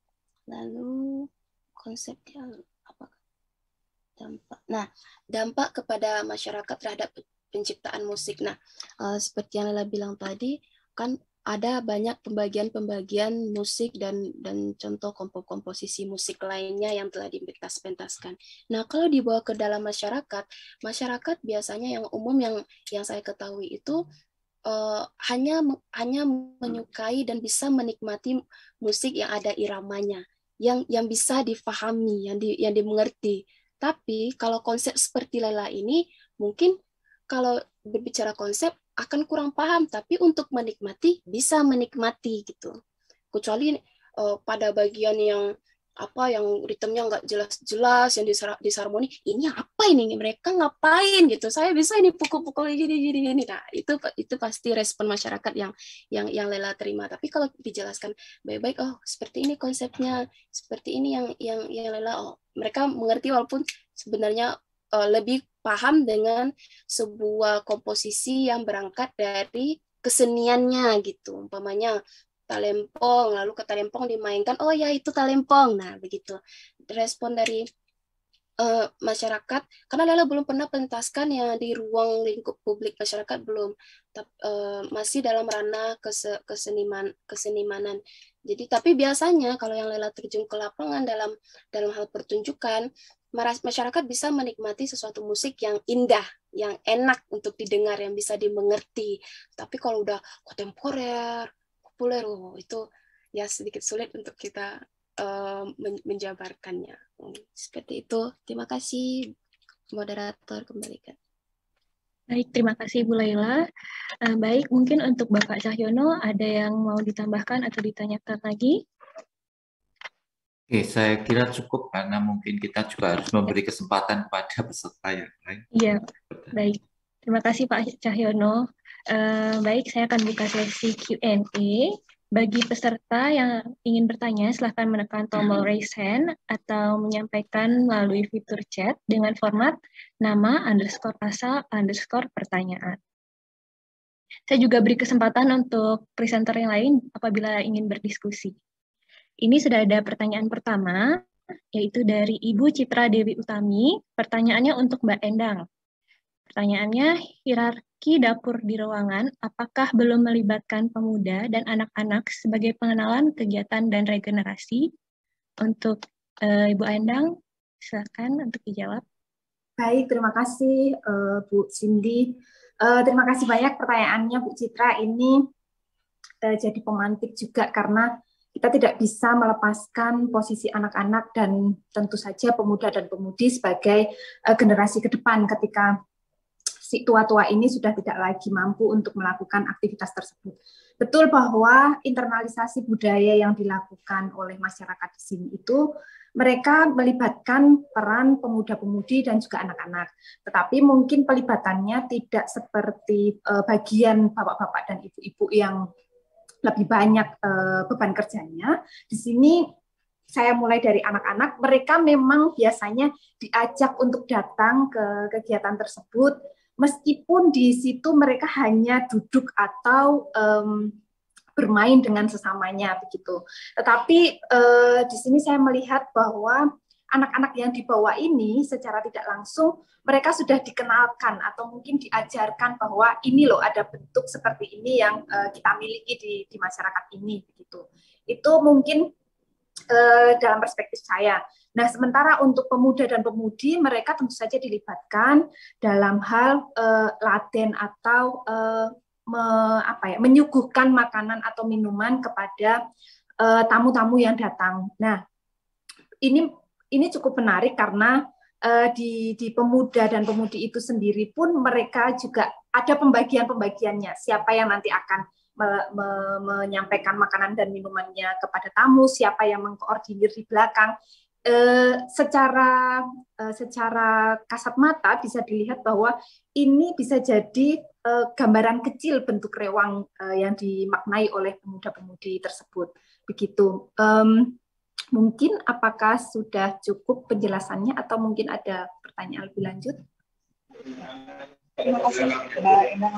Lalu konsepnya apa? Dampak. Nah, dampak kepada masyarakat terhadap penciptaan musik. Nah, uh, seperti yang Lela bilang tadi, kan ada banyak pembagian-pembagian musik dan dan contoh komposisi musik lainnya yang telah dipentas-pentaskan. Nah, kalau dibawa ke dalam masyarakat, masyarakat biasanya yang umum yang yang saya ketahui itu uh, hanya hanya menyukai dan bisa menikmati musik yang ada iramanya, yang yang bisa difahami, yang di, yang dimengerti. Tapi kalau konsep seperti Lela ini, mungkin kalau berbicara konsep akan kurang paham, tapi untuk menikmati bisa menikmati gitu. Kecuali uh, pada bagian yang apa yang ritmenya nggak jelas-jelas, yang disharmoni, ini apa ini? Mereka ngapain gitu? Saya bisa ini pukul-pukul gini-gini ini. Nah, itu itu pasti respon masyarakat yang yang yang Lela terima. Tapi kalau dijelaskan baik-baik, oh seperti ini konsepnya, seperti ini yang yang yang Lela, oh mereka mengerti walaupun sebenarnya uh, lebih paham dengan sebuah komposisi yang berangkat dari keseniannya gitu. Umpamanya talempong, lalu ke talempong dimainkan, oh ya itu talempong. Nah, begitu. Respon dari uh, masyarakat, karena Lela belum pernah pentaskan ya di ruang lingkup publik masyarakat, belum. Tapi, uh, masih dalam ranah kese, keseniman kesenimanan. Jadi tapi biasanya kalau yang Lela terjun ke lapangan dalam dalam hal pertunjukan, masyarakat bisa menikmati sesuatu musik yang indah, yang enak untuk didengar, yang bisa dimengerti. Tapi kalau udah kontemporer, populer, oh, itu ya sedikit sulit untuk kita uh, menjabarkannya. Seperti itu. Terima kasih, moderator, kembalikan. Baik, terima kasih Bu Laila. Uh, baik, mungkin untuk Bapak Cahyono ada yang mau ditambahkan atau ditanyakan lagi? Oke, saya kira cukup karena mungkin kita juga harus memberi kesempatan kepada peserta yang lain. Iya, baik. Terima kasih Pak Cahyono. Uh, baik, saya akan buka sesi Q and A. Bagi peserta yang ingin bertanya, silahkan menekan tombol raise hand atau menyampaikan melalui fitur chat dengan format nama underscore asal underscore pertanyaan. Saya juga beri kesempatan untuk presenter yang lain apabila ingin berdiskusi. Ini sudah ada pertanyaan pertama, yaitu dari Ibu Citra Dewi Utami. Pertanyaannya untuk Mbak Endang. Pertanyaannya, hierarki dapur di ruangan, apakah belum melibatkan pemuda dan anak-anak sebagai pengenalan kegiatan dan regenerasi? Untuk uh, Ibu Endang, silakan untuk dijawab. Baik, terima kasih uh, Bu Cindy. Uh, terima kasih banyak pertanyaannya Bu Citra. Ini uh, jadi pemantik juga karena kita kita tidak bisa melepaskan posisi anak-anak dan tentu saja pemuda dan pemudi sebagai uh, generasi ke depan ketika si tua-tua ini sudah tidak lagi mampu untuk melakukan aktivitas tersebut. Betul bahwa internalisasi budaya yang dilakukan oleh masyarakat di sini itu mereka melibatkan peran pemuda-pemudi dan juga anak-anak. Tetapi mungkin pelibatannya tidak seperti uh, bagian bapak-bapak dan ibu-ibu yang lebih banyak uh, beban kerjanya. Di sini saya mulai dari anak-anak, mereka memang biasanya diajak untuk datang ke kegiatan tersebut, meskipun di situ mereka hanya duduk atau um, bermain dengan sesamanya begitu. Tetapi uh, di sini saya melihat bahwa anak-anak yang dibawa ini secara tidak langsung mereka sudah dikenalkan atau mungkin diajarkan bahwa ini loh ada bentuk seperti ini yang uh, kita miliki di, di masyarakat ini begitu. Itu mungkin uh, dalam perspektif saya. Nah, sementara untuk pemuda dan pemudi mereka tentu saja dilibatkan dalam hal uh, laden atau uh, me, apa ya, menyuguhkan makanan atau minuman kepada tamu-tamu uh, yang datang. Nah, ini Ini cukup menarik karena uh, di, di pemuda dan pemudi itu sendiri pun mereka juga ada pembagian-pembagiannya. Siapa yang nanti akan me, me, menyampaikan makanan dan minumannya kepada tamu, siapa yang mengkoordinir di belakang. Uh, secara uh, secara kasat mata bisa dilihat bahwa ini bisa jadi uh, gambaran kecil bentuk rewang uh, yang dimaknai oleh pemuda-pemudi tersebut. Begitu. Um, Mungkin apakah sudah cukup penjelasannya atau mungkin ada pertanyaan lebih lanjut? Terima kasih, Mbak Endang.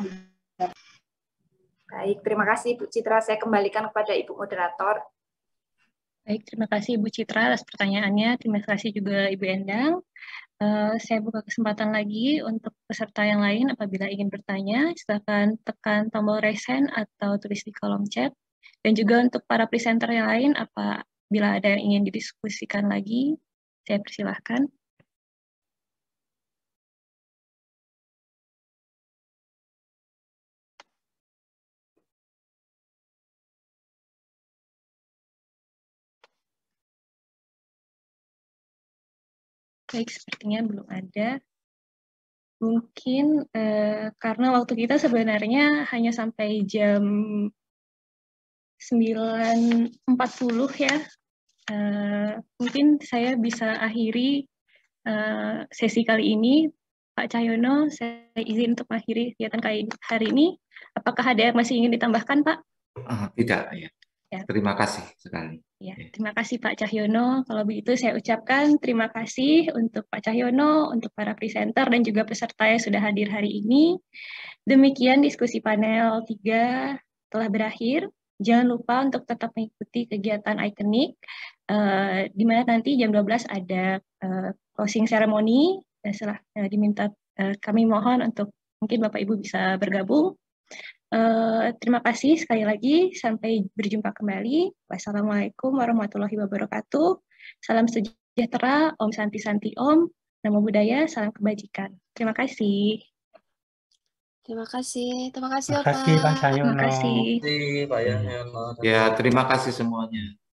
Baik, terima kasih Ibu Citra. Saya kembalikan kepada Ibu Moderator. Baik, terima kasih Ibu Citra atas pertanyaannya. Terima kasih juga Ibu Endang. Uh, saya buka kesempatan lagi untuk peserta yang lain apabila ingin bertanya, silakan tekan tombol raise hand atau tulis di kolom chat. Dan juga untuk para presenter yang lain, apa bila ada yang ingin didiskusikan lagi, saya persilahkan. Baik, sepertinya belum ada. Mungkin eh, karena waktu kita sebenarnya hanya sampai jam sembilan empat puluh ya. Uh, mungkin saya bisa akhiri uh, sesi kali ini. Pak Cahyono, saya izin untuk mengakhiri kegiatan kali hari ini. Apakah ada yang masih ingin ditambahkan, Pak? Uh, tidak, ya. Ya. Terima kasih sekali. Ya, terima kasih Pak Cahyono. Kalau begitu saya ucapkan terima kasih untuk Pak Cahyono, untuk para presenter dan juga peserta yang sudah hadir hari ini. Demikian diskusi panel tiga telah berakhir. Jangan lupa untuk tetap mengikuti kegiatan Ikonik, uh, di mana nanti jam dua belas ada uh, closing ceremony, dan setelah uh, diminta uh, kami mohon untuk mungkin Bapak Ibu bisa bergabung. Uh, terima kasih sekali lagi, sampai berjumpa kembali. Wassalamualaikum warahmatullahi wabarakatuh. Salam sejahtera, Om Santi Santi Om, Namo Buddhaya, salam kebajikan. Terima kasih. Terima kasih, terima kasih Terima kasih Pak Cahyono. Terima kasih Pak Cahyono. Ya, terima kasih semuanya.